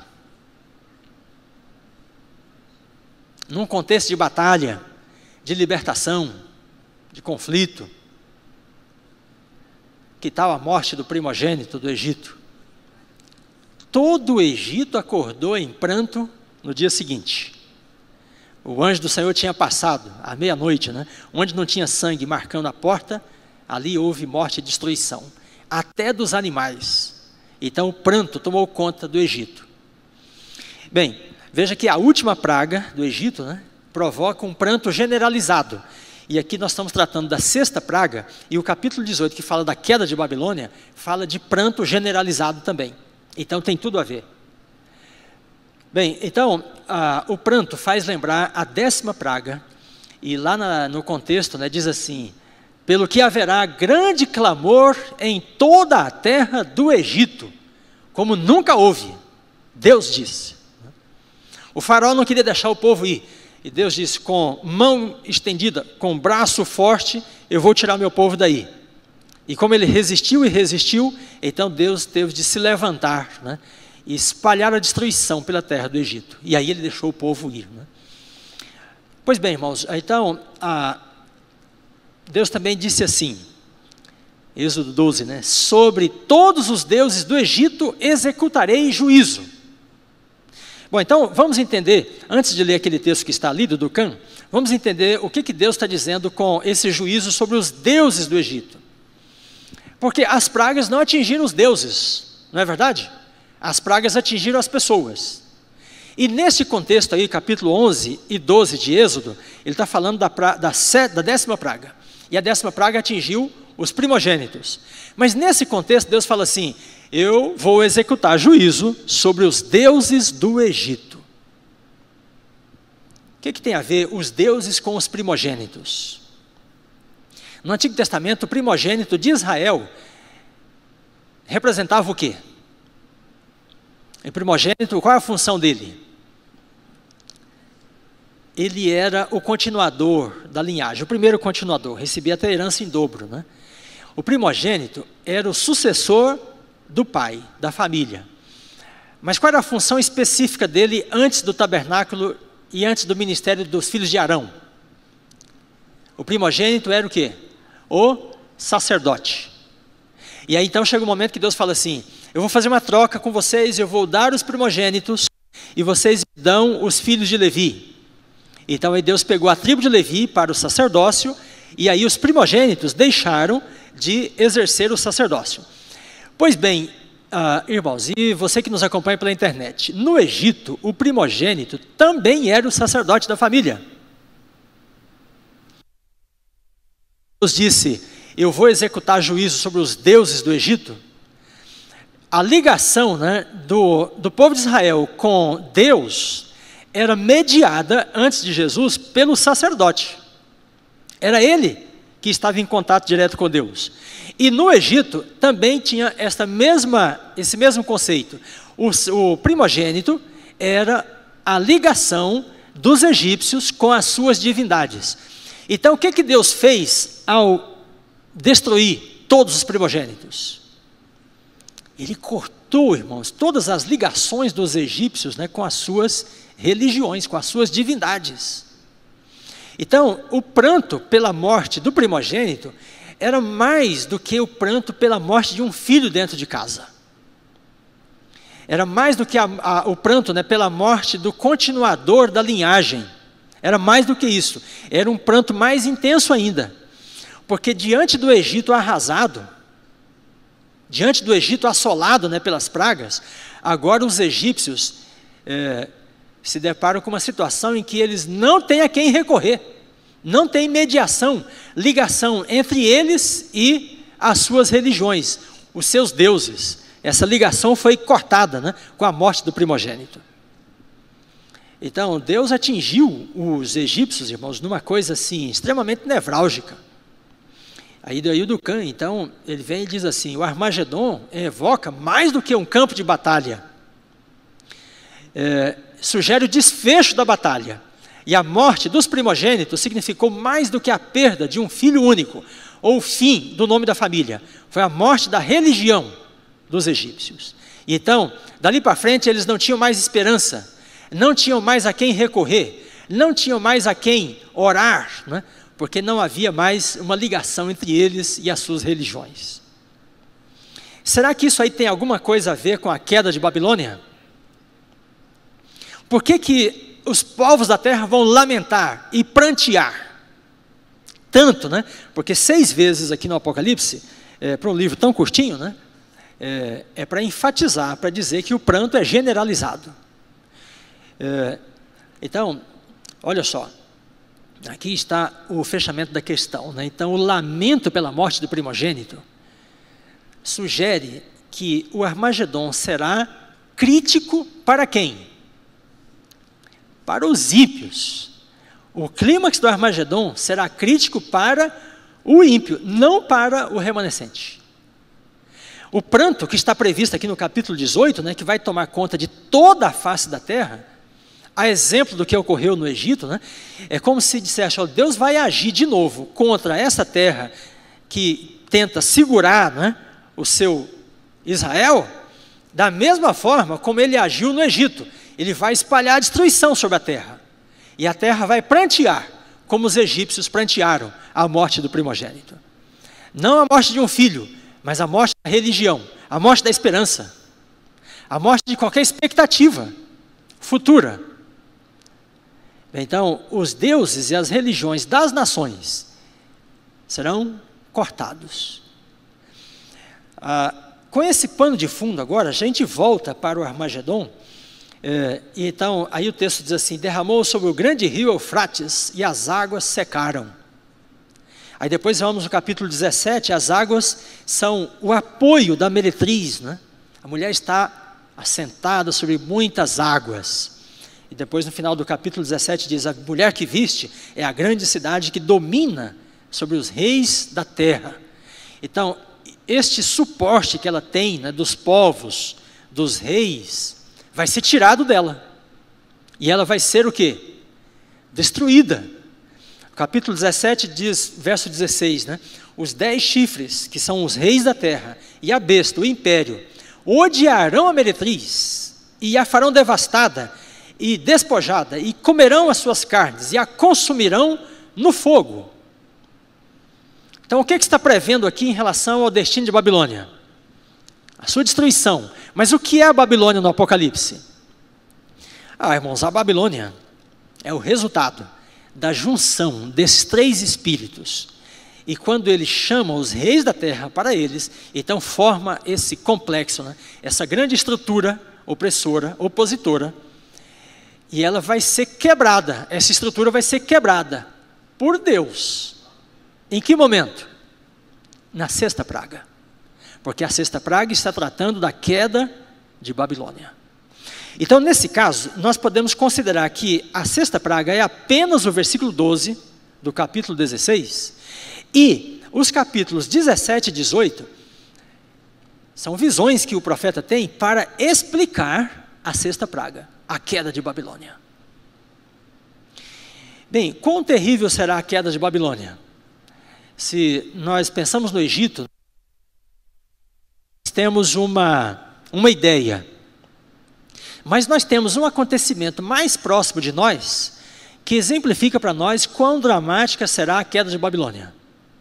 Num contexto de batalha, de libertação, de conflito. Que tal a morte do primogênito do Egito? Todo o Egito acordou em pranto no dia seguinte. O anjo do Senhor tinha passado à meia-noite, né? Onde não tinha sangue marcando a porta, ali houve morte e destruição, até dos animais. Então o pranto tomou conta do Egito. Bem, veja que a última praga do Egito, né, provoca um pranto generalizado. E aqui nós estamos tratando da 6ª praga, e o capítulo 18, que fala da queda de Babilônia, fala de pranto generalizado também. Então tem tudo a ver. Bem, então, o pranto faz lembrar a 10ª praga, e lá no contexto, né, diz assim, pelo que haverá grande clamor em toda a terra do Egito, como nunca houve, Deus disse. O faraó não queria deixar o povo ir, e Deus disse, com mão estendida, com braço forte, eu vou tirar meu povo daí. E como ele resistiu, então Deus teve de se levantar, né, e espalhar a destruição pela terra do Egito. E aí ele deixou o povo ir, né? Pois bem, irmãos, então, Deus também disse assim, Êxodo 12, né? Sobre todos os deuses do Egito executarei juízo. Bom, então, vamos entender, antes de ler aquele texto que está ali, do Ducan, vamos entender o que Deus está dizendo com esse juízo sobre os deuses do Egito. Porque as pragas não atingiram os deuses, não é verdade? As pragas atingiram as pessoas. E nesse contexto aí, capítulo 11 e 12 de Êxodo, ele está falando da 10ª praga. E a 10ª praga atingiu os primogênitos. Mas nesse contexto, Deus fala assim, eu vou executar juízo sobre os deuses do Egito. O que tem a ver os deuses com os primogênitos? No Antigo Testamento, o primogênito de Israel representava o quê? O primogênito, qual é a função dele? Ele era o continuador da linhagem, o primeiro continuador, recebia até herança em dobro, né? O primogênito era o sucessor do pai, da família. Mas qual era a função específica dele antes do tabernáculo e antes do ministério dos filhos de Arão? O primogênito era o quê? O sacerdote. E aí então chega um momento que Deus fala assim, eu vou fazer uma troca com vocês, eu vou dar os primogênitos e vocês dão os filhos de Levi. Então aí Deus pegou a tribo de Levi para o sacerdócio e aí os primogênitos deixaram de exercer o sacerdócio. Pois bem, irmãos, e você que nos acompanha pela internet, no Egito o primogênito também era o sacerdote da família. Deus disse, eu vou executar juízo sobre os deuses do Egito. a ligação, né, do povo de Israel com Deus era mediada, antes de Jesus, pelo sacerdote. Era ele que estava em contato direto com Deus. E no Egito também tinha esse mesmo conceito. O primogênito era a ligação dos egípcios com as suas divindades. Então, o que Deus fez ao destruir todos os primogênitos? Ele cortou, irmãos, todas as ligações dos egípcios, né, com as suas religiões, com as suas divindades. Então, o pranto pela morte do primogênito era mais do que o pranto pela morte de um filho dentro de casa. Era mais do que o pranto, né, pela morte do continuador da linhagem. Era mais do que isso. Era um pranto mais intenso ainda. Porque diante do Egito arrasado, diante do Egito assolado, né, pelas pragas, agora os egípcios se deparam com uma situação em que eles não têm a quem recorrer. Não tem mediação, ligação entre eles e as suas religiões, os seus deuses. Essa ligação foi cortada, né, com a morte do primogênito. Então, Deus atingiu os egípcios, irmãos, numa coisa assim, extremamente nevrálgica. Aí daí o Ducan, então, ele vem e diz assim: o Armagedon evoca mais do que um campo de batalha. Sugere o desfecho da batalha. E a morte dos primogênitos significou mais do que a perda de um filho único, ou o fim do nome da família. Foi a morte da religião dos egípcios. E então, dali para frente, eles não tinham mais esperança, não tinham mais a quem recorrer, não tinham mais a quem orar, né? Porque não havia mais uma ligação entre eles e as suas religiões. Será que isso aí tem alguma coisa a ver com a queda de Babilônia? Por que os povos da terra vão lamentar e prantear tanto, né? Porque 6 vezes aqui no Apocalipse, para um livro tão curtinho, né? É para enfatizar, para dizer que o pranto é generalizado. Então, olha só, aqui está o fechamento da questão, né? Então, o lamento pela morte do primogênito sugere que o Armagedon será crítico para quem? Para os ímpios. O clímax do Armagedon será crítico para o ímpio, não para o remanescente. O pranto que está previsto aqui no capítulo 18, né, que vai tomar conta de toda a face da terra, a exemplo do que ocorreu no Egito, né, é como se dissesse: ó, Deus vai agir de novo contra essa terra que tenta segurar, né, o seu Israel, da mesma forma como ele agiu no Egito. Ele vai espalhar a destruição sobre a terra, e a terra vai prantear, como os egípcios prantearam a morte do primogênito. Não a morte de um filho, mas a morte da religião, a morte da esperança, a morte de qualquer expectativa futura. Então, os deuses e as religiões das nações serão cortados. Com esse pano de fundo agora, a gente volta para o Armagedon. Então, aí o texto diz assim: derramou sobre o grande rio Eufrates e as águas secaram. Aí depois vamos no capítulo 17, as águas são o apoio da meretriz, né? A mulher está assentada sobre muitas águas. E depois no final do capítulo 17 diz: a mulher que viste é a grande cidade que domina sobre os reis da terra. Então, este suporte que ela tem, né, dos povos, dos reis, vai ser tirado dela. E ela vai ser o quê? Destruída. O capítulo 17 diz, verso 16, né? Os 10 chifres, que são os reis da terra, e a besta, o império, odiarão a meretriz, e a farão devastada, e despojada, e comerão as suas carnes, e a consumirão no fogo. Então, o que está prevendo aqui em relação ao destino de Babilônia? A sua destruição. Mas o que é a Babilônia no Apocalipse? Irmãos, a Babilônia é o resultado da junção desses 3 espíritos. E quando ele chama os reis da terra para eles, então forma esse complexo, né? Essa grande estrutura opressora, opositora, e ela vai ser quebrada. Essa estrutura vai ser quebrada por Deus. Em que momento? Na 6ª praga. porque a sexta praga está tratando da queda de Babilônia. Então, nesse caso, nós podemos considerar que a sexta praga é apenas o versículo 12 do capítulo 16, e os capítulos 17 e 18 são visões que o profeta tem para explicar a sexta praga, a queda de Babilônia. Bem, quão terrível será a queda de Babilônia? Se nós pensamos no Egito, nós temos uma ideia, mas nós temos um acontecimento mais próximo de nós, que exemplifica para nós quão dramática será a queda de Babilônia.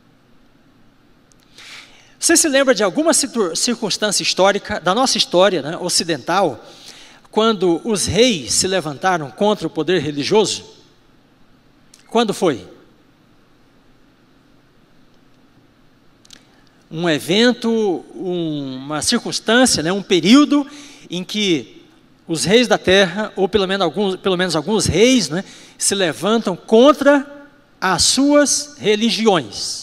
Você se lembra de alguma circunstância histórica, da nossa história, né, ocidental, quando os reis se levantaram contra o poder religioso? Quando foi? Um evento, uma circunstância, né, um período em que os reis da terra, ou pelo menos alguns reis, né, se levantam contra as suas religiões.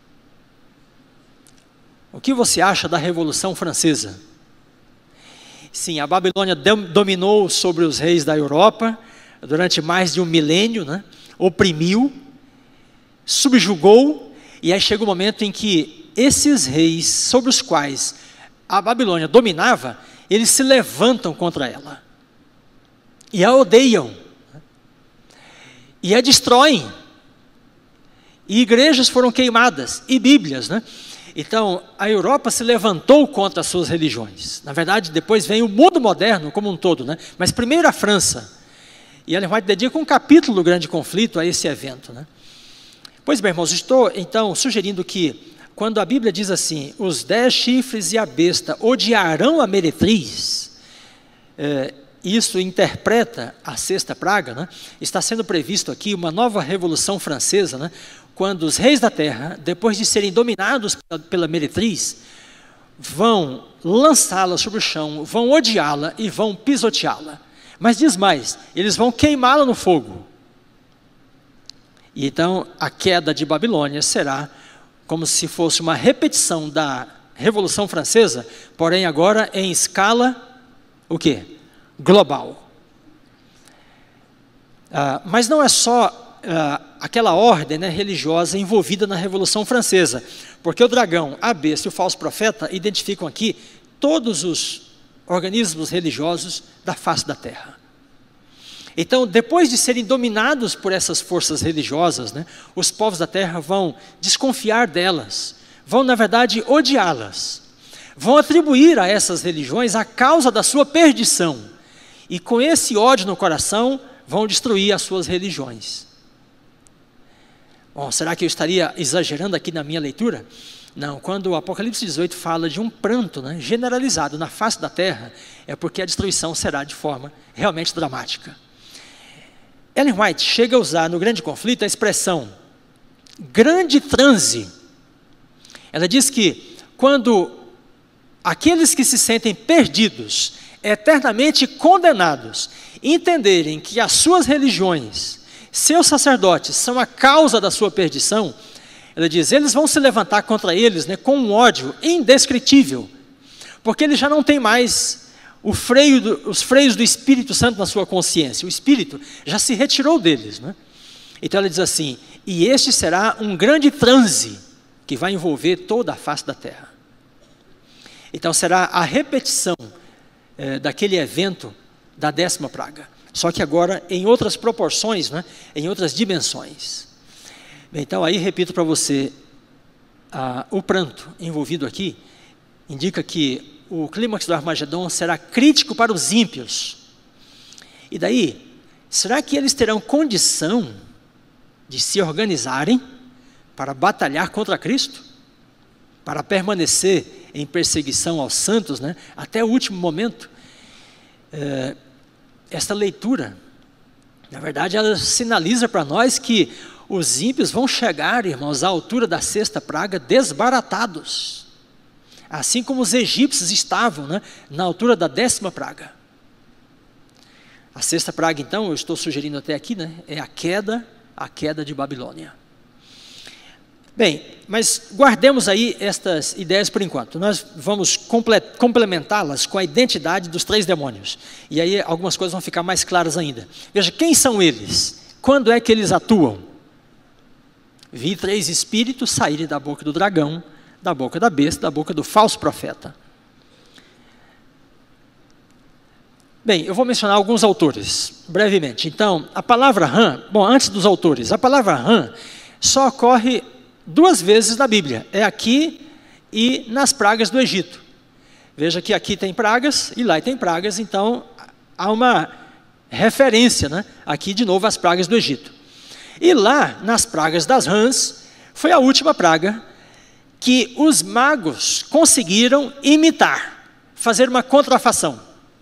O que você acha da Revolução Francesa? Sim, a Babilônia dominou sobre os reis da Europa durante mais de um milênio, né? Oprimiu, subjugou, e aí chega o momento em que esses reis sobre os quais a Babilônia dominava, eles se levantam contra ela, e a odeiam, e a destroem, e igrejas foram queimadas, e bíblias, né? Então, a Europa se levantou contra as suas religiões. Na verdade, depois vem o mundo moderno como um todo, né? Mas primeiro a França. E Ellen White dedica um capítulo do Grande Conflito a esse evento, né? Pois bem, irmãos, estou então sugerindo que, quando a Bíblia diz assim, os 10 chifres e a besta odiarão a meretriz, isso interpreta a sexta praga, né? Está sendo previsto aqui uma nova revolução francesa, né? Quando os reis da terra, depois de serem dominados pela meretriz, vão lançá-la sobre o chão, vão odiá-la e vão pisoteá-la. Mas diz mais, eles vão queimá-la no fogo. E então a queda de Babilônia será como se fosse uma repetição da Revolução Francesa, porém agora em escala, o quê? Global. Mas não é só aquela ordem, né, religiosa envolvida na Revolução Francesa, porque o dragão, a besta e o falso profeta identificam aqui todos os organismos religiosos da face da terra. Então, depois de serem dominados por essas forças religiosas, né, os povos da terra vão desconfiar delas, vão, na verdade, odiá-las, vão atribuir a essas religiões a causa da sua perdição, e com esse ódio no coração, vão destruir as suas religiões. Bom, será que eu estaria exagerando aqui na minha leitura? Não, quando o Apocalipse 18 fala de um pranto, né, generalizado na face da terra, é porque a destruição será de forma realmente dramática. Ellen White chega a usar no Grande Conflito a expressão grande transe. Ela diz que quando aqueles que se sentem perdidos, eternamente condenados, entenderem que as suas religiões, seus sacerdotes são a causa da sua perdição, ela diz, eles vão se levantar contra eles, né, com um ódio indescritível, porque eles já não têm mais os freios do Espírito Santo na sua consciência, o Espírito já se retirou deles, né? Então ela diz assim, e este será um grande transe, que vai envolver toda a face da terra. Então será a repetição daquele evento da 10ª praga. Só que agora em outras proporções, né, em outras dimensões. Então aí repito para você, o pranto envolvido aqui, indica que o clímax do Armagedon será crítico para os ímpios. E daí, será que eles terão condição de se organizarem para batalhar contra Cristo? Para permanecer em perseguição aos santos, né, até o último momento? Esta leitura, na verdade, ela sinaliza para nós que os ímpios vão chegar, irmãos, à altura da 6ª praga desbaratados, assim como os egípcios estavam, né, na altura da 10ª praga. A 6ª praga, então, eu estou sugerindo até aqui, né, é a queda de Babilônia. Bem, mas guardemos aí estas ideias por enquanto. Nós vamos complementá-las com a identidade dos 3 demônios. E aí algumas coisas vão ficar mais claras ainda. Veja, quem são eles? Quando é que eles atuam? Vi 3 espíritos saírem da boca do dragão, da boca da besta, da boca do falso profeta. Bem, eu vou mencionar alguns autores, brevemente. Então, a palavra Ram, bom, antes dos autores, a palavra Ram só ocorre 2 vezes na Bíblia. É aqui e nas pragas do Egito. Veja que aqui tem pragas e lá tem pragas, então há uma referência, né? Aqui de novo as pragas do Egito. E lá, nas pragas das rãs, foi a última praga que os magos conseguiram imitar, fazer uma contrafação.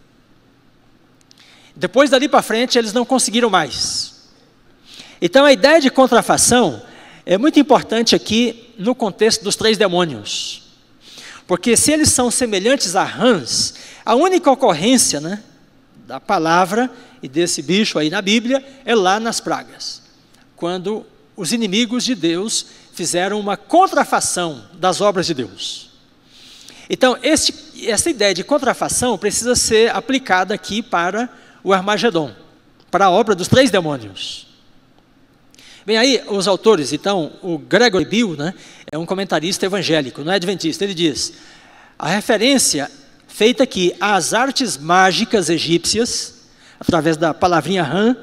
Depois dali para frente eles não conseguiram mais. Então a ideia de contrafação é muito importante aqui no contexto dos 3 demônios. Porque se eles são semelhantes a rãs, a única ocorrência, né, da palavra e desse bicho aí na Bíblia é lá nas pragas. Quando os inimigos de Deus fizeram uma contrafação das obras de Deus. Então essa ideia de contrafação precisa ser aplicada aqui para o Armagedon, para a obra dos 3 demônios. Bem, aí os autores, então, o Gregory Bill, né, é um comentarista evangélico, não é adventista, ele diz, a referência feita aqui às artes mágicas egípcias, através da palavrinha Ram,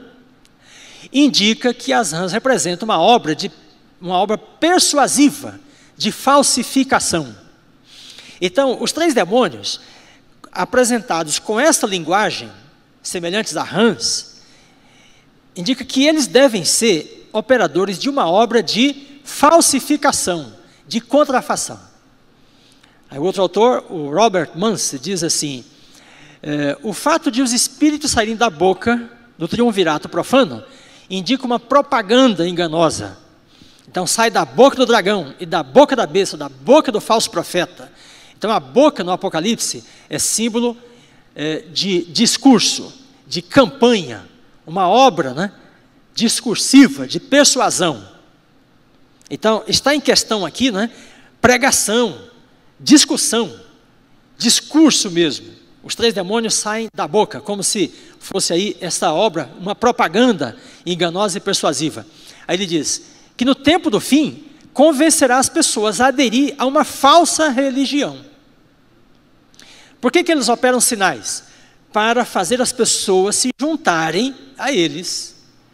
indica que as rãs representam uma obra persuasiva, de falsificação. Então, os 3 demônios, apresentados com essa linguagem, semelhantes a rãs, indica que eles devem ser operadores de uma obra de falsificação, de contrafação. Aí o outro autor, o Robert Munsey, diz assim, o fato de os espíritos saírem da boca do triunvirato profano indica uma propaganda enganosa. Então sai da boca do dragão e da boca da besta, da boca do falso profeta. Então a boca no Apocalipse é símbolo de discurso, de campanha, uma obra, né, discursiva, de persuasão. Então está em questão aqui, né, pregação, discussão, discurso mesmo. Os 3 demônios saem da boca, como se fosse aí essa obra, uma propaganda enganosa e persuasiva. Aí ele diz que no tempo do fim, convencerá as pessoas a aderir a uma falsa religião. Por que eles operam sinais? Para fazer as pessoas se juntarem a eles.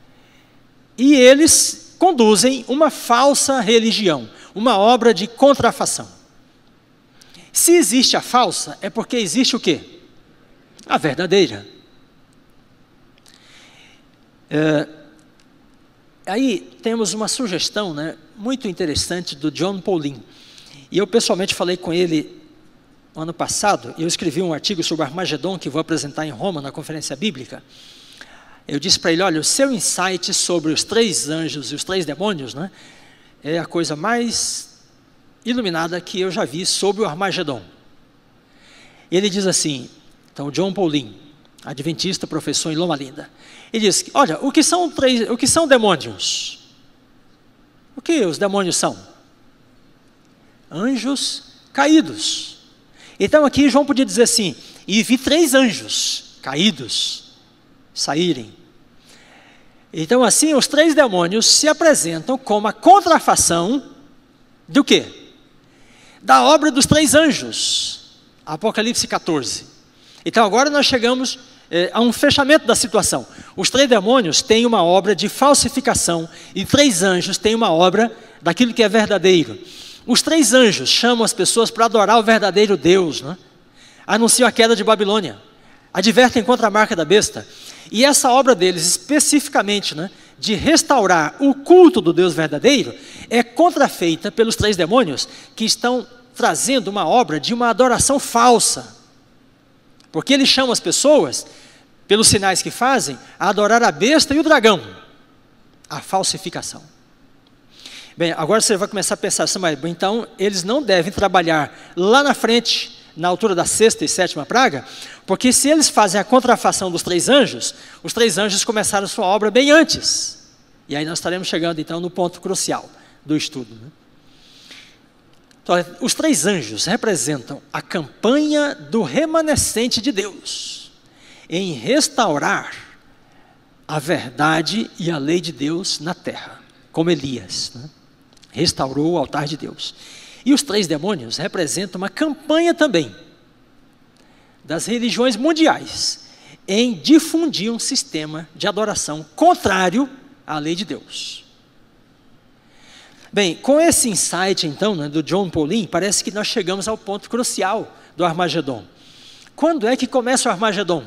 E eles conduzem uma falsa religião, uma obra de contrafação. Se existe a falsa, é porque existe o quê? A verdadeira. Aí temos uma sugestão, né, muito interessante do John Paulin. E eu pessoalmente falei com ele ano passado, e eu escrevi um artigo sobre Armagedon, que vou apresentar em Roma, na conferência bíblica. Eu disse para ele, olha, o seu insight sobre os 3 anjos e os 3 demônios, né, é a coisa mais iluminada que eu já vi sobre o Armagedon. Ele diz assim, então John Paulin, adventista, professor em Loma Linda, ele diz, olha, o que são demônios? O que os demônios são? Anjos caídos. Então aqui João podia dizer assim, e vi 3 anjos caídos saírem. Então assim os 3 demônios se apresentam como a contrafação do quê? Da obra dos 3 anjos, Apocalipse 14. Então agora nós chegamos a um fechamento da situação. Os 3 demônios têm uma obra de falsificação e 3 anjos têm uma obra daquilo que é verdadeiro. Os 3 anjos chamam as pessoas para adorar o verdadeiro Deus, né? Anunciam a queda de Babilônia, advertem contra a marca da besta. E essa obra deles, especificamente, né, de restaurar o culto do Deus verdadeiro, é contrafeita pelos 3 demônios, que estão trazendo uma obra de uma adoração falsa. Porque eles chamam as pessoas, pelos sinais que fazem, a adorar a besta e o dragão. A falsificação. Bem, agora você vai começar a pensar assim, mas então eles não devem trabalhar lá na frente, na altura da 6ª e 7ª praga, porque se eles fazem a contrafação dos 3 anjos, os 3 anjos começaram sua obra bem antes. E aí nós estaremos chegando então no ponto crucial do estudo, né? Então, os três anjos representam a campanha do remanescente de Deus em restaurar a verdade e a lei de Deus na terra, como Elias, né? Restaurou o altar de Deus. E os três demônios representam uma campanha também das religiões mundiais em difundir um sistema de adoração contrário à lei de Deus. Bem, com esse insight então, né, do John Paulin, parece que nós chegamos ao ponto crucial do Armagedon. Quando é que começa o Armagedon?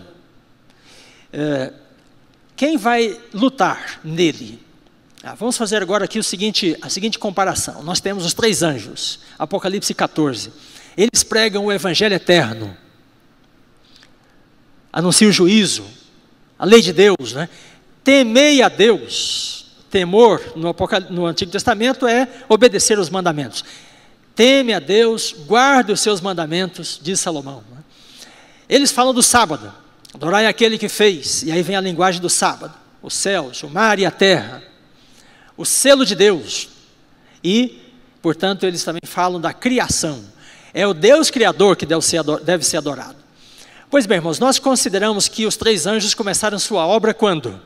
Quem vai lutar nele? Vamos fazer agora aqui a seguinte comparação. Nós temos os três anjos, Apocalipse 14. Eles pregam o evangelho eterno, anunciam o juízo, a lei de Deus, né? Temei a Deus. Temor no Antigo Testamento é obedecer os mandamentos. Teme a Deus, guarde os seus mandamentos, diz Salomão, né? Eles falam do sábado, adorai aquele que fez, e aí vem a linguagem do sábado, os céus, o mar e a terra, o selo de Deus, e, portanto, eles também falam da criação. É o Deus Criador que deve ser adorado. Pois bem, irmãos, nós consideramos que os três anjos começaram sua obra quando?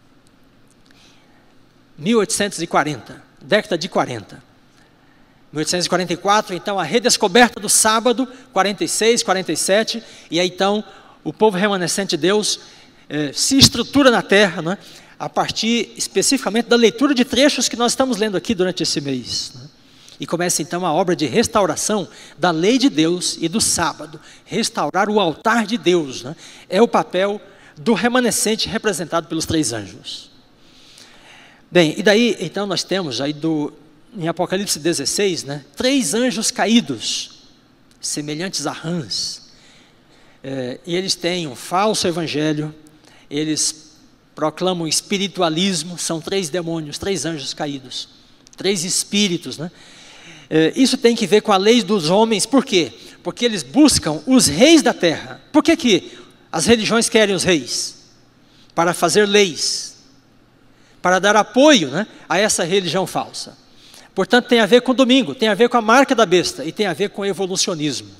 1840, década de 40. 1844, então, a redescoberta do sábado, 46, 47, e aí então o povo remanescente de Deus se estrutura na terra, né, a partir especificamente da leitura de trechos que nós estamos lendo aqui durante esse mês, né? E começa então a obra de restauração da lei de Deus e do sábado, restaurar o altar de Deus, né? É o papel do remanescente representado pelos três anjos. Bem, e daí então nós temos aí em Apocalipse 16, né, três anjos caídos, semelhantes a rãs, e eles têm um falso evangelho, eles proclamam espiritualismo, são três demônios, três anjos caídos, três espíritos, né? Isso tem que ver com a lei dos homens. Por quê? Porque eles buscam os reis da terra. Por que as religiões querem os reis? Para fazer leis, para dar apoio, né, a essa religião falsa. Portanto, tem a ver com o domingo, tem a ver com a marca da besta e tem a ver com o evolucionismo.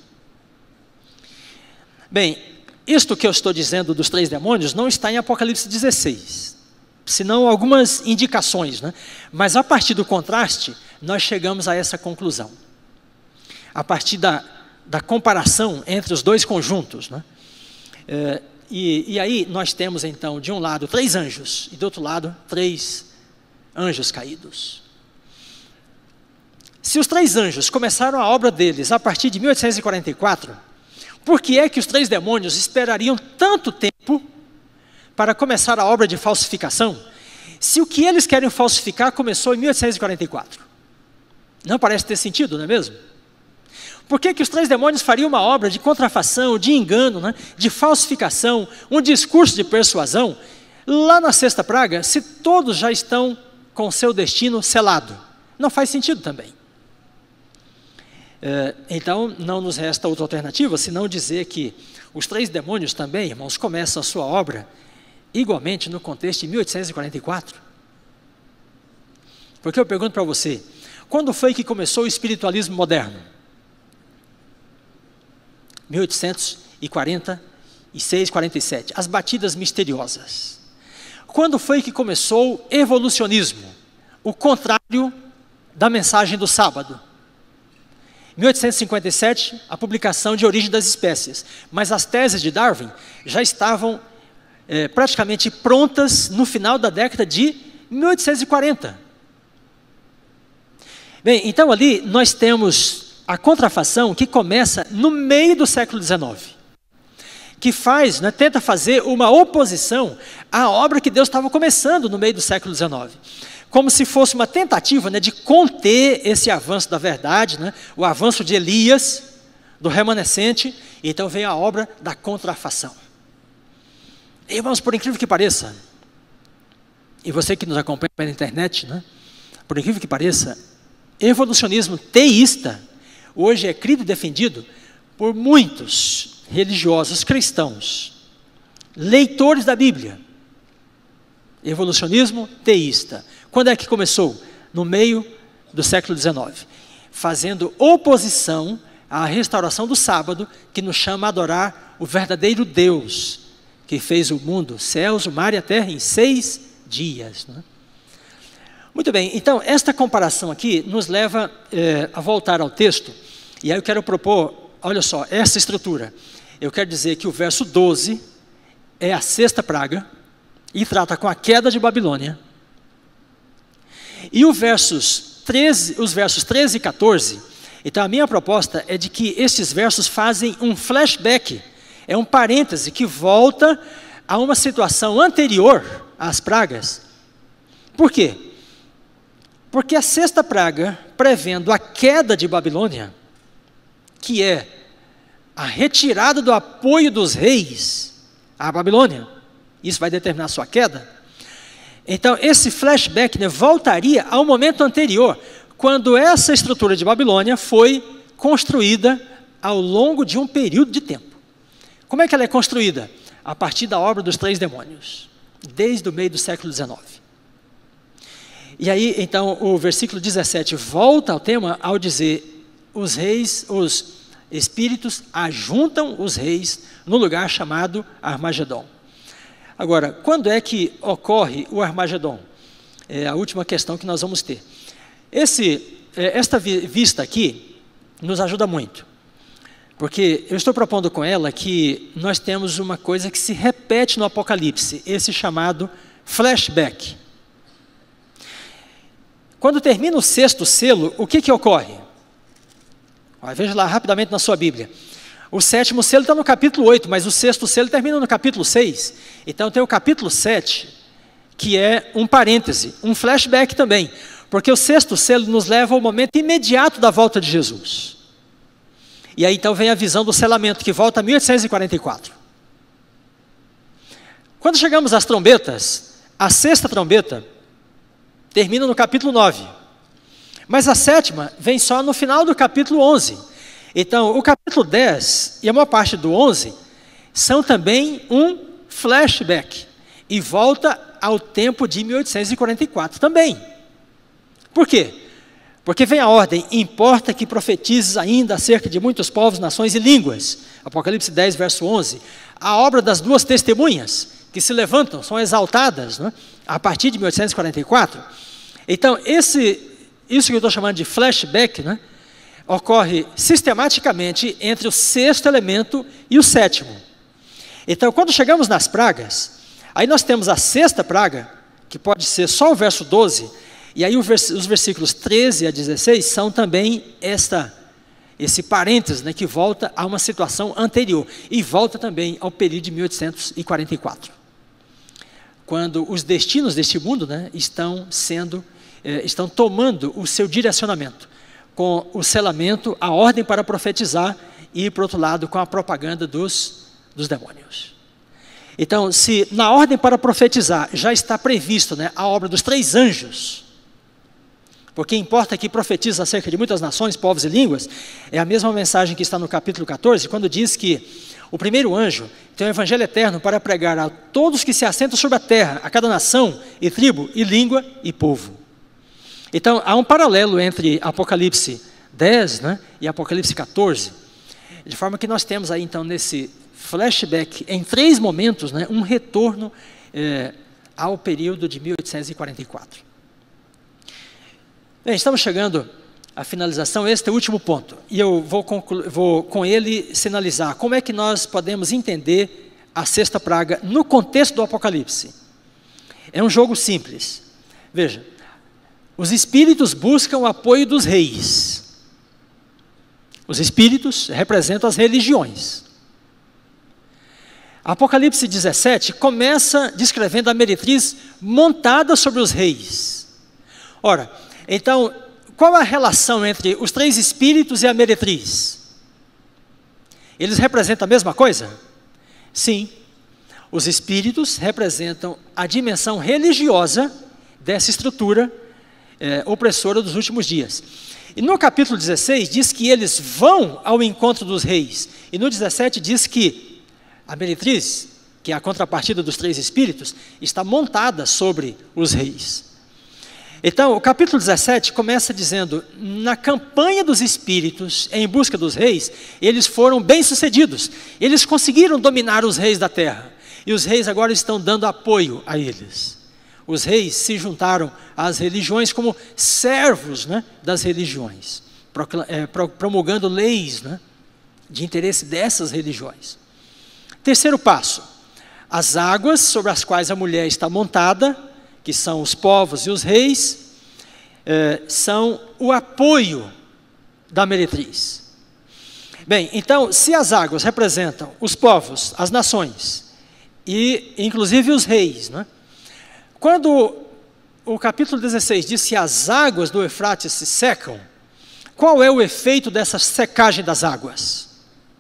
Bem, isto que eu estou dizendo dos três demônios não está em Apocalipse 16, senão algumas indicações, né? Mas a partir do contraste, nós chegamos a essa conclusão. A partir da comparação entre os dois conjuntos, né? E aí nós temos então, de um lado, três anjos, e do outro lado, três anjos caídos. Se os três anjos começaram a obra deles a partir de 1844, por que é que os três demônios esperariam tanto tempo para começar a obra de falsificação, se o que eles querem falsificar começou em 1844? Não parece ter sentido, não é mesmo? Por que os três demônios fariam uma obra de contrafação, de engano, né, de falsificação, um discurso de persuasão, lá na sexta praga, se todos já estão com seu destino selado? Não faz sentido também. Então, não nos resta outra alternativa, senão dizer que os três demônios também, irmãos, começam a sua obra igualmente no contexto de 1844. Porque eu pergunto para você, quando foi que começou o espiritualismo moderno? 1846, 47, as batidas misteriosas. Quando foi que começou o evolucionismo? O contrário da mensagem do sábado. 1857, a publicação de Origem das Espécies. Mas as teses de Darwin já estavam praticamente prontas no final da década de 1840. Bem, então ali nós temos a contrafação que começa no meio do século XIX, que faz, né, tenta fazer uma oposição à obra que Deus estava começando no meio do século XIX, como se fosse uma tentativa, né, de conter esse avanço da verdade, né, o avanço de Elias, do remanescente, e então vem a obra da contrafação. Irmãos, por incrível que pareça, e você que nos acompanha pela internet, né, por incrível que pareça, evolucionismo teísta hoje é crido e defendido por muitos religiosos cristãos, leitores da Bíblia. Evolucionismo teísta. Quando é que começou? No meio do século XIX. fazendo oposição à restauração do sábado, que nos chama a adorar o verdadeiro Deus, que fez o mundo, os céus, o mar e a terra em 6 dias. Né? Muito bem, então esta comparação aqui nos leva a voltar ao texto, e aí eu quero propor, olha só, essa estrutura. Eu quero dizer que o verso 12 é a 6ª praga, e trata com a queda de Babilônia. E os versos 13 e 14, então a minha proposta é de que estes versos fazem um flashback, é um parêntese que volta a uma situação anterior às pragas. Por quê? Porque a 6ª praga, prevendo a queda de Babilônia, que é a retirada do apoio dos reis à Babilônia, isso vai determinar a sua queda. Então esse flashback, né, voltaria ao momento anterior, quando essa estrutura de Babilônia foi construída ao longo de um período de tempo. Como é que ela é construída? A partir da obra dos 3 demônios, desde o meio do século XIX. E aí, então, o versículo 17 volta ao tema ao dizer: os reis, os espíritos ajuntam os reis no lugar chamado Armagedon. Agora, quando é que ocorre o Armagedon? É a última questão que nós vamos ter. Esta vista aqui nos ajuda muito, porque eu estou propondo com ela que nós temos uma coisa que se repete no Apocalipse, esse chamado flashback. Quando termina o 6º selo, o que ocorre? Veja lá rapidamente na sua Bíblia. O 7º selo está no capítulo 8, mas o 6º selo termina no capítulo 6. Então tem o capítulo 7, que é um parêntese, um flashback também. Porque o 6º selo nos leva ao momento imediato da volta de Jesus. E aí então vem a visão do selamento, que volta a 1844. Quando chegamos às trombetas, a 6ª trombeta termina no capítulo 9. Mas a 7ª vem só no final do capítulo 11. Então o capítulo 10 e a maior parte do 11 são também um flashback. E volta ao tempo de 1844 também. Por quê? Porque vem a ordem: importa que profetizes ainda acerca de muitos povos, nações e línguas. Apocalipse 10, verso 11. A obra das 2 testemunhas que se levantam, são exaltadas, né, a partir de 1844. Então, isso que eu estou chamando de flashback, né, ocorre sistematicamente entre o 6º elemento e o 7º. Então, quando chegamos nas pragas, aí nós temos a 6ª praga, que pode ser só o verso 12, e aí os versículos 13 a 16 são também esse parênteses, né, que volta a uma situação anterior, e volta também ao período de 1844, quando os destinos deste mundo, né, estão tomando o seu direcionamento, com o selamento, a ordem para profetizar, e por outro lado com a propaganda dos demônios. Então, se na ordem para profetizar já está previsto, né, a obra dos 3 anjos, porque importa que profetiza acerca de muitas nações, povos e línguas, é a mesma mensagem que está no capítulo 14, quando diz que o primeiro anjo tem o evangelho eterno para pregar a todos que se assentam sobre a terra, a cada nação e tribo e língua e povo. Então há um paralelo entre Apocalipse 10, né, e Apocalipse 14, de forma que nós temos aí então nesse flashback, em 3 momentos, né, um retorno ao período de 1844. Bem, estamos chegando à finalização, este é o último ponto, e eu vou com ele sinalizar como é que nós podemos entender a 6ª praga no contexto do Apocalipse. É um jogo simples. Veja, os espíritos buscam o apoio dos reis. Os espíritos representam as religiões. Apocalipse 17 começa descrevendo a meretriz montada sobre os reis. Ora, então, qual a relação entre os 3 espíritos e a meretriz? Eles representam a mesma coisa? Sim. Os espíritos representam a dimensão religiosa dessa estrutura opressora dos últimos dias. E no capítulo 16 diz que eles vão ao encontro dos reis. E no 17 diz que a meretriz, que é a contrapartida dos 3 espíritos, está montada sobre os reis. Então, o capítulo 17 começa dizendo: na campanha dos espíritos em busca dos reis, eles foram bem-sucedidos. Eles conseguiram dominar os reis da terra. E os reis agora estão dando apoio a eles. Os reis se juntaram às religiões como servos, né, das religiões, promulgando leis, né, de interesse dessas religiões. Terceiro passo: as águas sobre as quais a mulher está montada, que são os povos e os reis, são o apoio da meretriz. Bem, então, se as águas representam os povos, as nações, e inclusive os reis, né? Quando o capítulo 16 diz que as águas do Eufrates se secam, qual é o efeito dessa secagem das águas?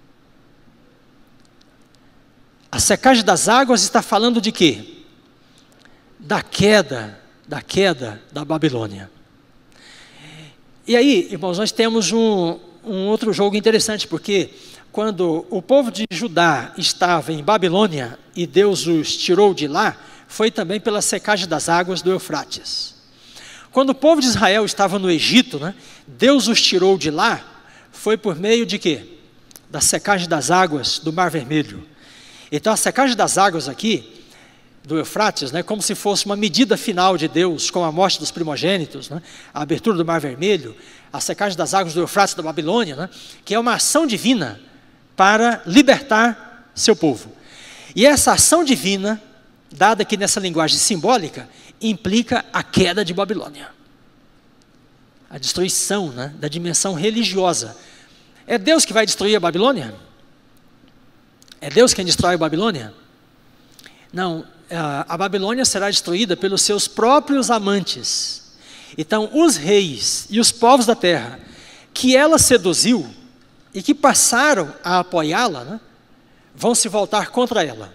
A secagem das águas está falando de quê? Da queda da Babilônia. E aí, irmãos, nós temos um outro jogo interessante, porque quando o povo de Judá estava em Babilônia e Deus os tirou de lá, foi também pela secagem das águas do Eufrates. Quando o povo de Israel estava no Egito, né, Deus os tirou de lá, foi por meio de quê? Da secagem das águas do Mar Vermelho. Então a secagem das águas aqui, do Eufrates, né, como se fosse uma medida final de Deus, com a morte dos primogênitos, né, a abertura do Mar Vermelho, a secagem das águas do Eufrates da Babilônia, né, que é uma ação divina para libertar seu povo. E essa ação divina, dada aqui nessa linguagem simbólica, implica a queda de Babilônia. A destruição, né, da dimensão religiosa. É Deus que vai destruir a Babilônia? É Deus quem destrói a Babilônia? Não, a Babilônia será destruída pelos seus próprios amantes. Então, os reis e os povos da terra, que ela seduziu e que passaram a apoiá-la, né, vão se voltar contra ela.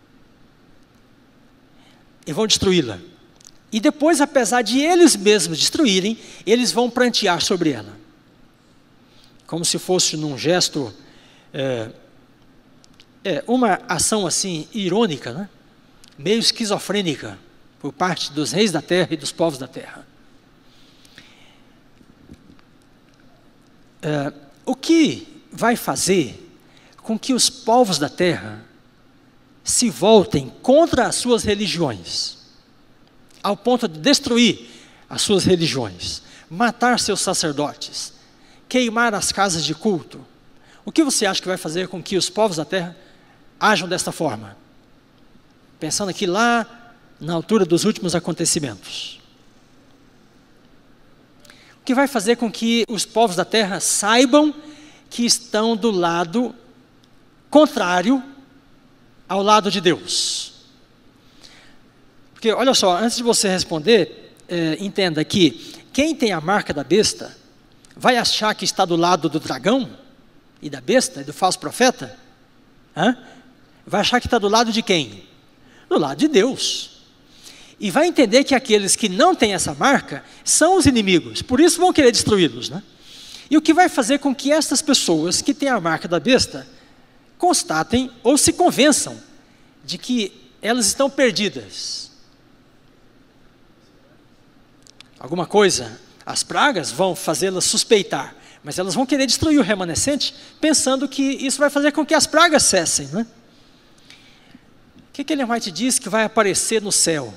E vão destruí-la. E depois, apesar de eles mesmos destruírem, eles vão prantear sobre ela. Como se fosse num gesto, uma ação assim, irônica, né? Meio esquizofrênica, por parte dos reis da terra e dos povos da terra. O que vai fazer com que os povos da terra se voltem contra as suas religiões, ao ponto de destruir as suas religiões, matar seus sacerdotes, queimar as casas de culto? O que você acha que vai fazer com que os povos da terra ajam desta forma? Pensando aqui lá na altura dos últimos acontecimentos. O que vai fazer com que os povos da terra saibam que estão do lado contrário ao lado de Deus? Porque, olha só, antes de você responder, entenda que quem tem a marca da besta vai achar que está do lado do dragão e da besta e do falso profeta? Vai achar que está do lado de quem? Do lado de Deus. E vai entender que aqueles que não têm essa marca são os inimigos, por isso vão querer destruí-los, né? E o que vai fazer com que estas pessoas que têm a marca da besta constatem ou se convençam de que elas estão perdidas? Alguma coisa, as pragas vão fazê-las suspeitar, mas elas vão querer destruir o remanescente, pensando que isso vai fazer com que as pragas cessem, né? O que Ellen White diz que vai aparecer no céu?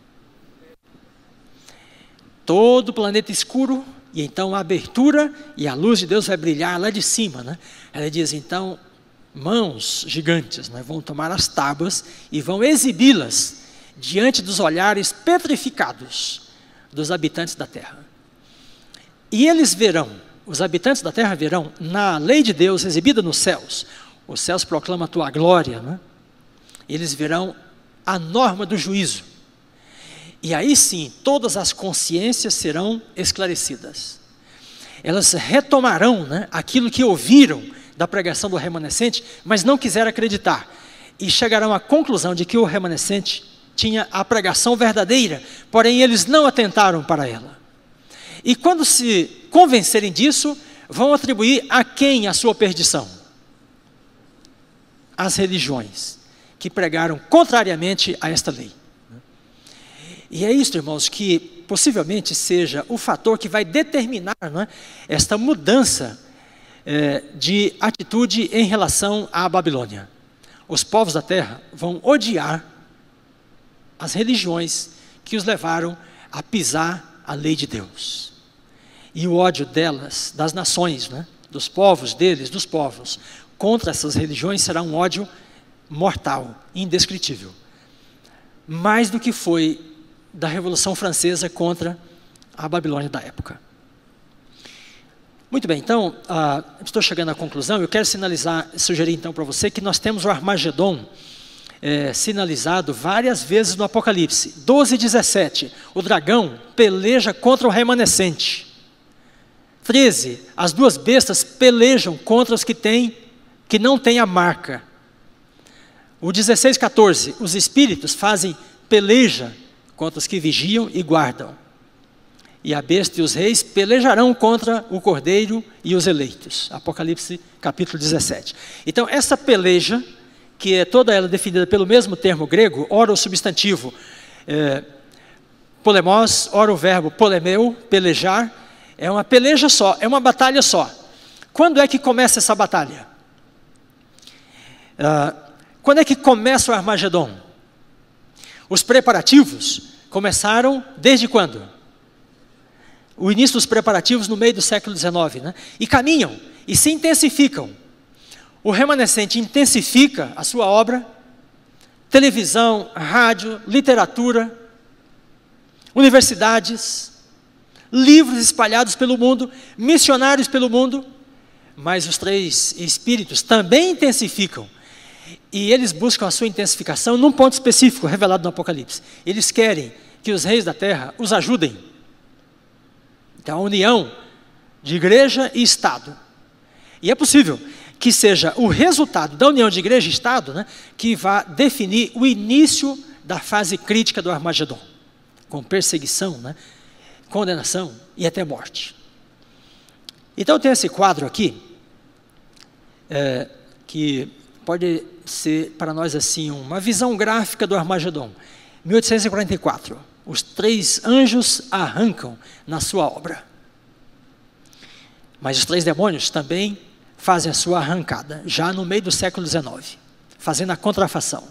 Todo o planeta escuro, e então a abertura, e a luz de Deus vai brilhar lá de cima, né? Ela diz, então, mãos gigantes, né, vão tomar as tábuas e vão exibi-las diante dos olhares petrificados dos habitantes da terra. E eles verão, os habitantes da terra verão, na lei de Deus exibida nos céus, os céus proclamam a tua glória, né? Eles verão a norma do juízo. E aí sim, todas as consciências serão esclarecidas. Elas retomarão, né, aquilo que ouviram da pregação do remanescente, mas não quiseram acreditar. E chegarão à conclusão de que o remanescente tinha a pregação verdadeira, porém eles não atentaram para ela. E quando se convencerem disso, vão atribuir a quem a sua perdição? As religiões que pregaram contrariamente a esta lei. E é isso, irmãos, que possivelmente seja o fator que vai determinar, não é, esta mudança de atitude em relação à Babilônia. Os povos da terra vão odiar as religiões que os levaram a pisar a lei de Deus. E o ódio delas, das nações, né, dos povos deles, dos povos, contra essas religiões será um ódio mortal, indescritível. Mais do que foi da Revolução Francesa contra a Babilônia da época. Muito bem, então, estou chegando à conclusão. Eu quero sugerir então para você que nós temos o Armagedon sinalizado várias vezes no Apocalipse. 12:17, o dragão peleja contra o remanescente. 13, as duas bestas pelejam contra os que não têm a marca. O 16:14, os espíritos fazem peleja contra os que vigiam e guardam. E a besta e os reis pelejarão contra o cordeiro e os eleitos. Apocalipse capítulo 17. Então essa peleja, que é toda ela definida pelo mesmo termo grego, ora o substantivo polemos, ora o verbo polemeu, pelejar, é uma peleja só, é uma batalha só. Quando é que começa essa batalha? Quando é que começa o Armagedon? Os preparativos começaram desde quando? O início dos preparativos no meio do século XIX, né? E caminham, e se intensificam. O remanescente intensifica a sua obra, televisão, rádio, literatura, universidades, livros espalhados pelo mundo, missionários pelo mundo, mas os três espíritos também intensificam. E eles buscam a sua intensificação num ponto específico, revelado no Apocalipse. Eles querem que os reis da terra os ajudem. Então, a união de igreja e Estado. E é possível que seja o resultado da união de igreja e Estado, né, que vá definir o início da fase crítica do Armagedon, com perseguição, né, condenação e até morte. Então tem esse quadro aqui, que pode ser para nós assim uma visão gráfica do Armagedon. 1844, os três anjos arrancam na sua obra. Mas os três demônios também fazem a sua arrancada, já no meio do século XIX, fazendo a contrafação.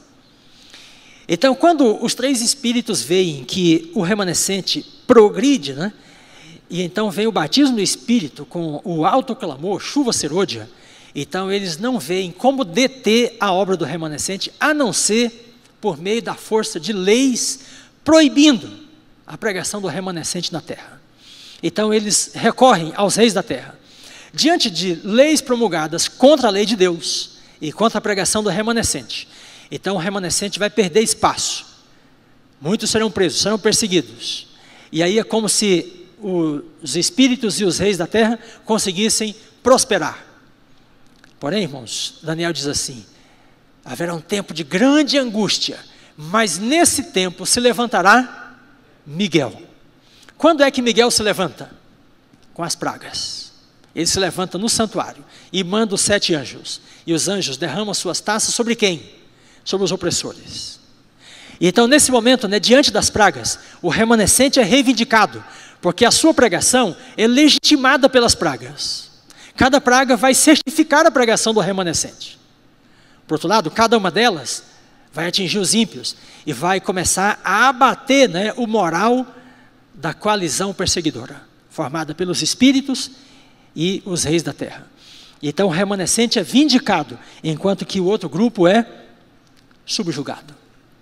Então, quando os três espíritos veem que o remanescente progride, né, e então vem o batismo do Espírito com o alto clamor, chuva serôdia, então eles não veem como deter a obra do remanescente, a não ser por meio da força de leis proibindo a pregação do remanescente na terra. Então eles recorrem aos reis da terra. Diante de leis promulgadas contra a lei de Deus e contra a pregação do remanescente, então o remanescente vai perder espaço. Muitos serão presos, serão perseguidos. E aí é como se os espíritos e os reis da terra conseguissem prosperar. Porém, irmãos, Daniel diz assim: haverá um tempo de grande angústia, mas nesse tempo se levantará Miguel. Quando é que Miguel se levanta? Com as pragas. Ele se levanta no santuário e manda os 7 anjos. E os anjos derramam suas taças sobre quem? Sobre os opressores. E então nesse momento, né, diante das pragas, o remanescente é reivindicado, porque a sua pregação é legitimada pelas pragas. Cada praga vai certificar a pregação do remanescente. Por outro lado, cada uma delas vai atingir os ímpios e vai começar a abater, né, o moral da coalizão perseguidora, formada pelos espíritos e os reis da terra. Então o remanescente é vindicado, enquanto que o outro grupo é subjugado.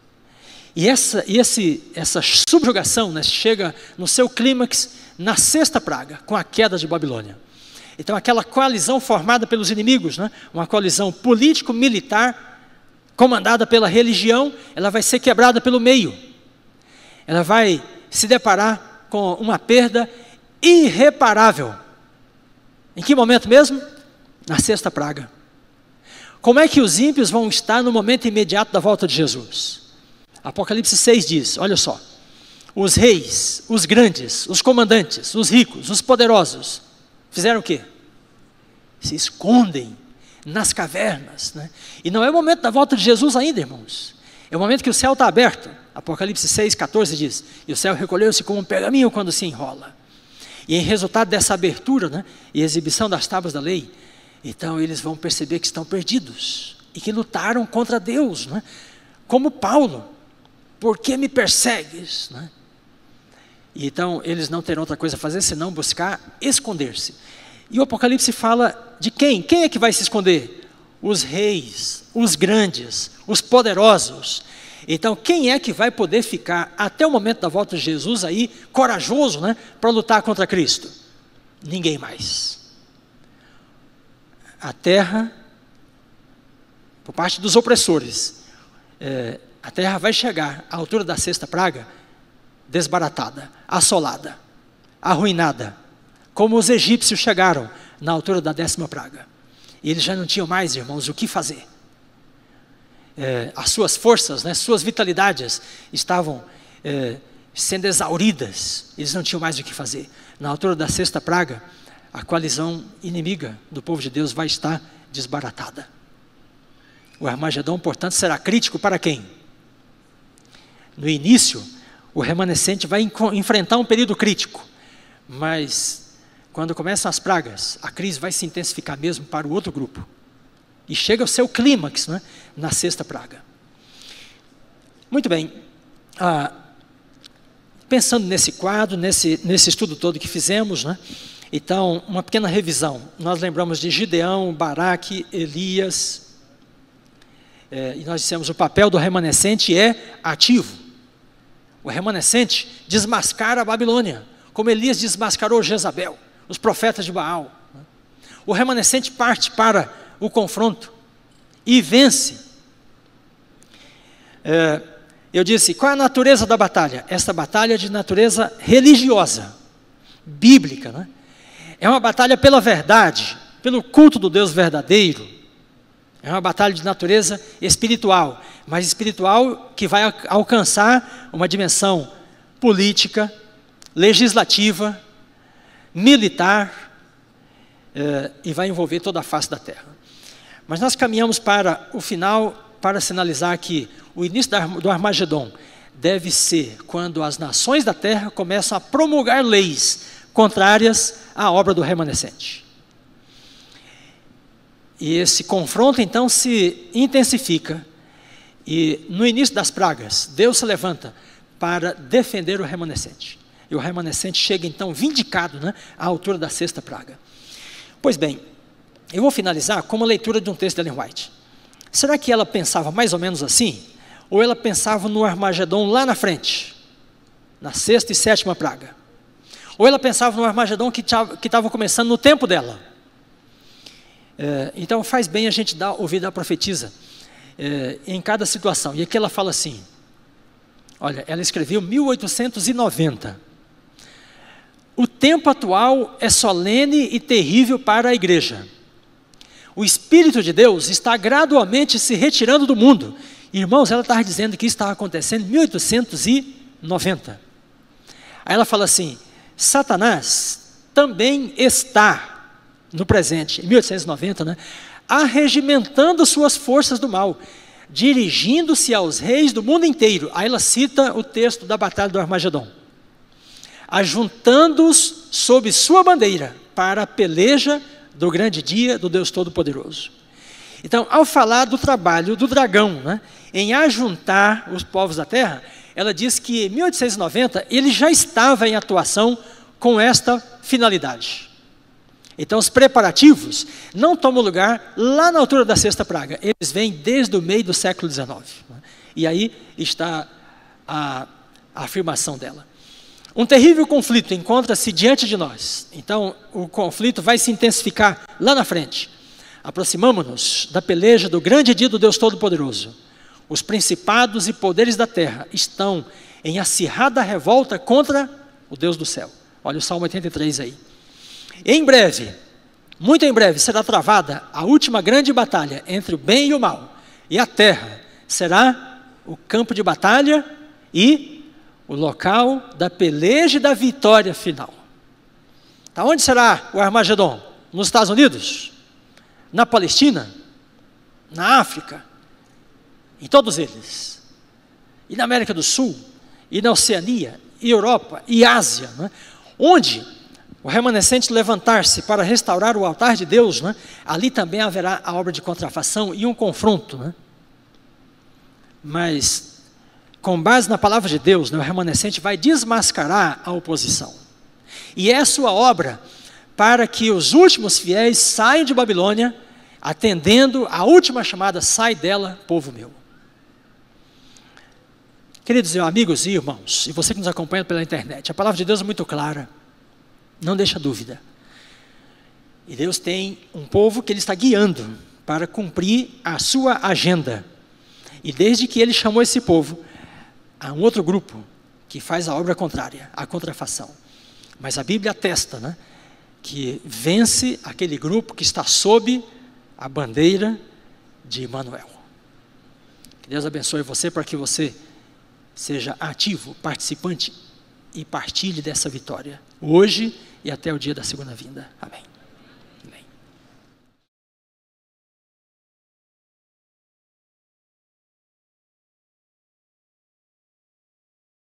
E essa subjugação, né, chega no seu clímax na 6ª praga, com a queda de Babilônia. Então aquela coalizão formada pelos inimigos, né, uma coalizão político-militar, comandada pela religião, ela vai ser quebrada pelo meio. Ela vai se deparar com uma perda irreparável. Em que momento mesmo? Na 6ª praga. Como é que os ímpios vão estar no momento imediato da volta de Jesus? Apocalipse 6 diz, olha só: os reis, os grandes, os comandantes, os ricos, os poderosos, fizeram o quê? Se escondem nas cavernas, né? E não é o momento da volta de Jesus ainda, irmãos. É o momento que o céu está aberto Apocalipse 6,14 diz: e o céu recolheu-se como um pergaminho quando se enrola. E em resultado dessa abertura, né, e exibição das tábuas da lei, então eles vão perceber que estão perdidos e que lutaram contra Deus, né? Como Paulo: por que me persegues? Né? E então eles não terão outra coisa a fazer senão buscar esconder-se. E o Apocalipse fala de quem? Quem é que vai se esconder? Os reis, os grandes, os poderosos. Então quem é que vai poder ficar até o momento da volta de Jesus aí, corajoso, né, para lutar contra Cristo? Ninguém mais. A terra, por parte dos opressores, a terra vai chegar à altura da sexta praga, desbaratada, assolada, arruinada, como os egípcios chegaram na altura da 10ª praga. E eles já não tinham mais, irmãos, o que fazer. As suas forças, né, suas vitalidades estavam sendo exauridas, eles não tinham mais o que fazer. Na altura da sexta praga, a coalizão inimiga do povo de Deus vai estar desbaratada. O Armagedon, portanto, será crítico para quem? No início, o remanescente vai enfrentar um período crítico, mas quando começam as pragas, a crise vai se intensificar mesmo para o outro grupo. E chega ao seu clímax, né, na sexta praga. Muito bem, pensando nesse quadro, nesse estudo todo que fizemos, né, então, uma pequena revisão. Nós lembramos de Gideão, Baraque, Elias, e nós dissemos o papel do remanescente é ativo. O remanescente desmascara a Babilônia, como Elias desmascarou Jezabel, os profetas de Baal. O remanescente parte para o confronto e vence. Eu disse, qual é a natureza da batalha? Essa batalha é de natureza religiosa, bíblica, né? É uma batalha pela verdade, pelo culto do Deus verdadeiro. É uma batalha de natureza espiritual, mas espiritual que vai alcançar uma dimensão política, legislativa, militar, e vai envolver toda a face da terra. Mas nós caminhamos para o final, para sinalizar que o início do Armagedon deve ser quando as nações da terra começam a promulgar leis contrárias à obra do remanescente. E esse confronto então se intensifica, e no início das pragas, Deus se levanta para defender o remanescente. E o remanescente chega então vindicado, né, à altura da sexta praga. Pois bem, eu vou finalizar com uma leitura de um texto de Ellen White. Será que ela pensava mais ou menos assim? Ou ela pensava no Armagedon lá na frente, na sexta e sétima praga? Ou ela pensava no Armagedon que estava começando no tempo dela? Então faz bem a gente dar ouvido à profetisa em cada situação. E aqui ela fala assim, olha, ela escreveu 1890. O tempo atual é solene e terrível para a igreja. O Espírito de Deus está gradualmente se retirando do mundo. Irmãos, ela estava dizendo que isso estava acontecendo em 1890. Aí ela fala assim, Satanás também está, no presente, em 1890, né, arregimentando suas forças do mal, dirigindo-se aos reis do mundo inteiro. Aí ela cita o texto da batalha do Armagedon. Ajuntando-os sob sua bandeira para a peleja do grande dia do Deus Todo-Poderoso. Então, ao falar do trabalho do dragão, né, em ajuntar os povos da terra, ela diz que em 1890 ele já estava em atuação com esta finalidade. Então os preparativos não tomam lugar lá na altura da sexta praga, eles vêm desde o meio do século XIX. E aí está a afirmação dela. Um terrível conflito encontra-se diante de nós. Então o conflito vai se intensificar lá na frente. Aproximamo-nos da peleja do grande dia do Deus Todo-Poderoso. Os principados e poderes da terra estão em acirrada revolta contra o Deus do céu. Olha o Salmo 83 aí. Em breve, muito em breve, será travada a última grande batalha entre o bem e o mal. E a terra será o campo de batalha e o local da peleja e da vitória final. Tá, onde será o Armagedon? Nos Estados Unidos? Na Palestina? Na África? Em todos eles. e na América do Sul, e na Oceania, e Europa, e Ásia, né? Onde o remanescente levantar-se para restaurar o altar de Deus, né? Ali também haverá a obra de contrafação e um confronto, né? Mas, com base na palavra de Deus, né, o remanescente vai desmascarar a oposição. E é a sua obra para que os últimos fiéis saiam de Babilônia, atendendo a última chamada: sai dela, povo meu. Queridos amigos e irmãos, e você que nos acompanha pela internet, a palavra de Deus é muito clara, não deixa dúvida. E Deus tem um povo que Ele está guiando para cumprir a sua agenda. E desde que Ele chamou esse povo, há um outro grupo que faz a obra contrária, a contrafação. Mas a Bíblia atesta, né, que vence aquele grupo que está sob a bandeira de Emanuel. Que Deus abençoe você para que você seja ativo, participante e partilhe dessa vitória, hoje e até o dia da segunda vinda. Amém.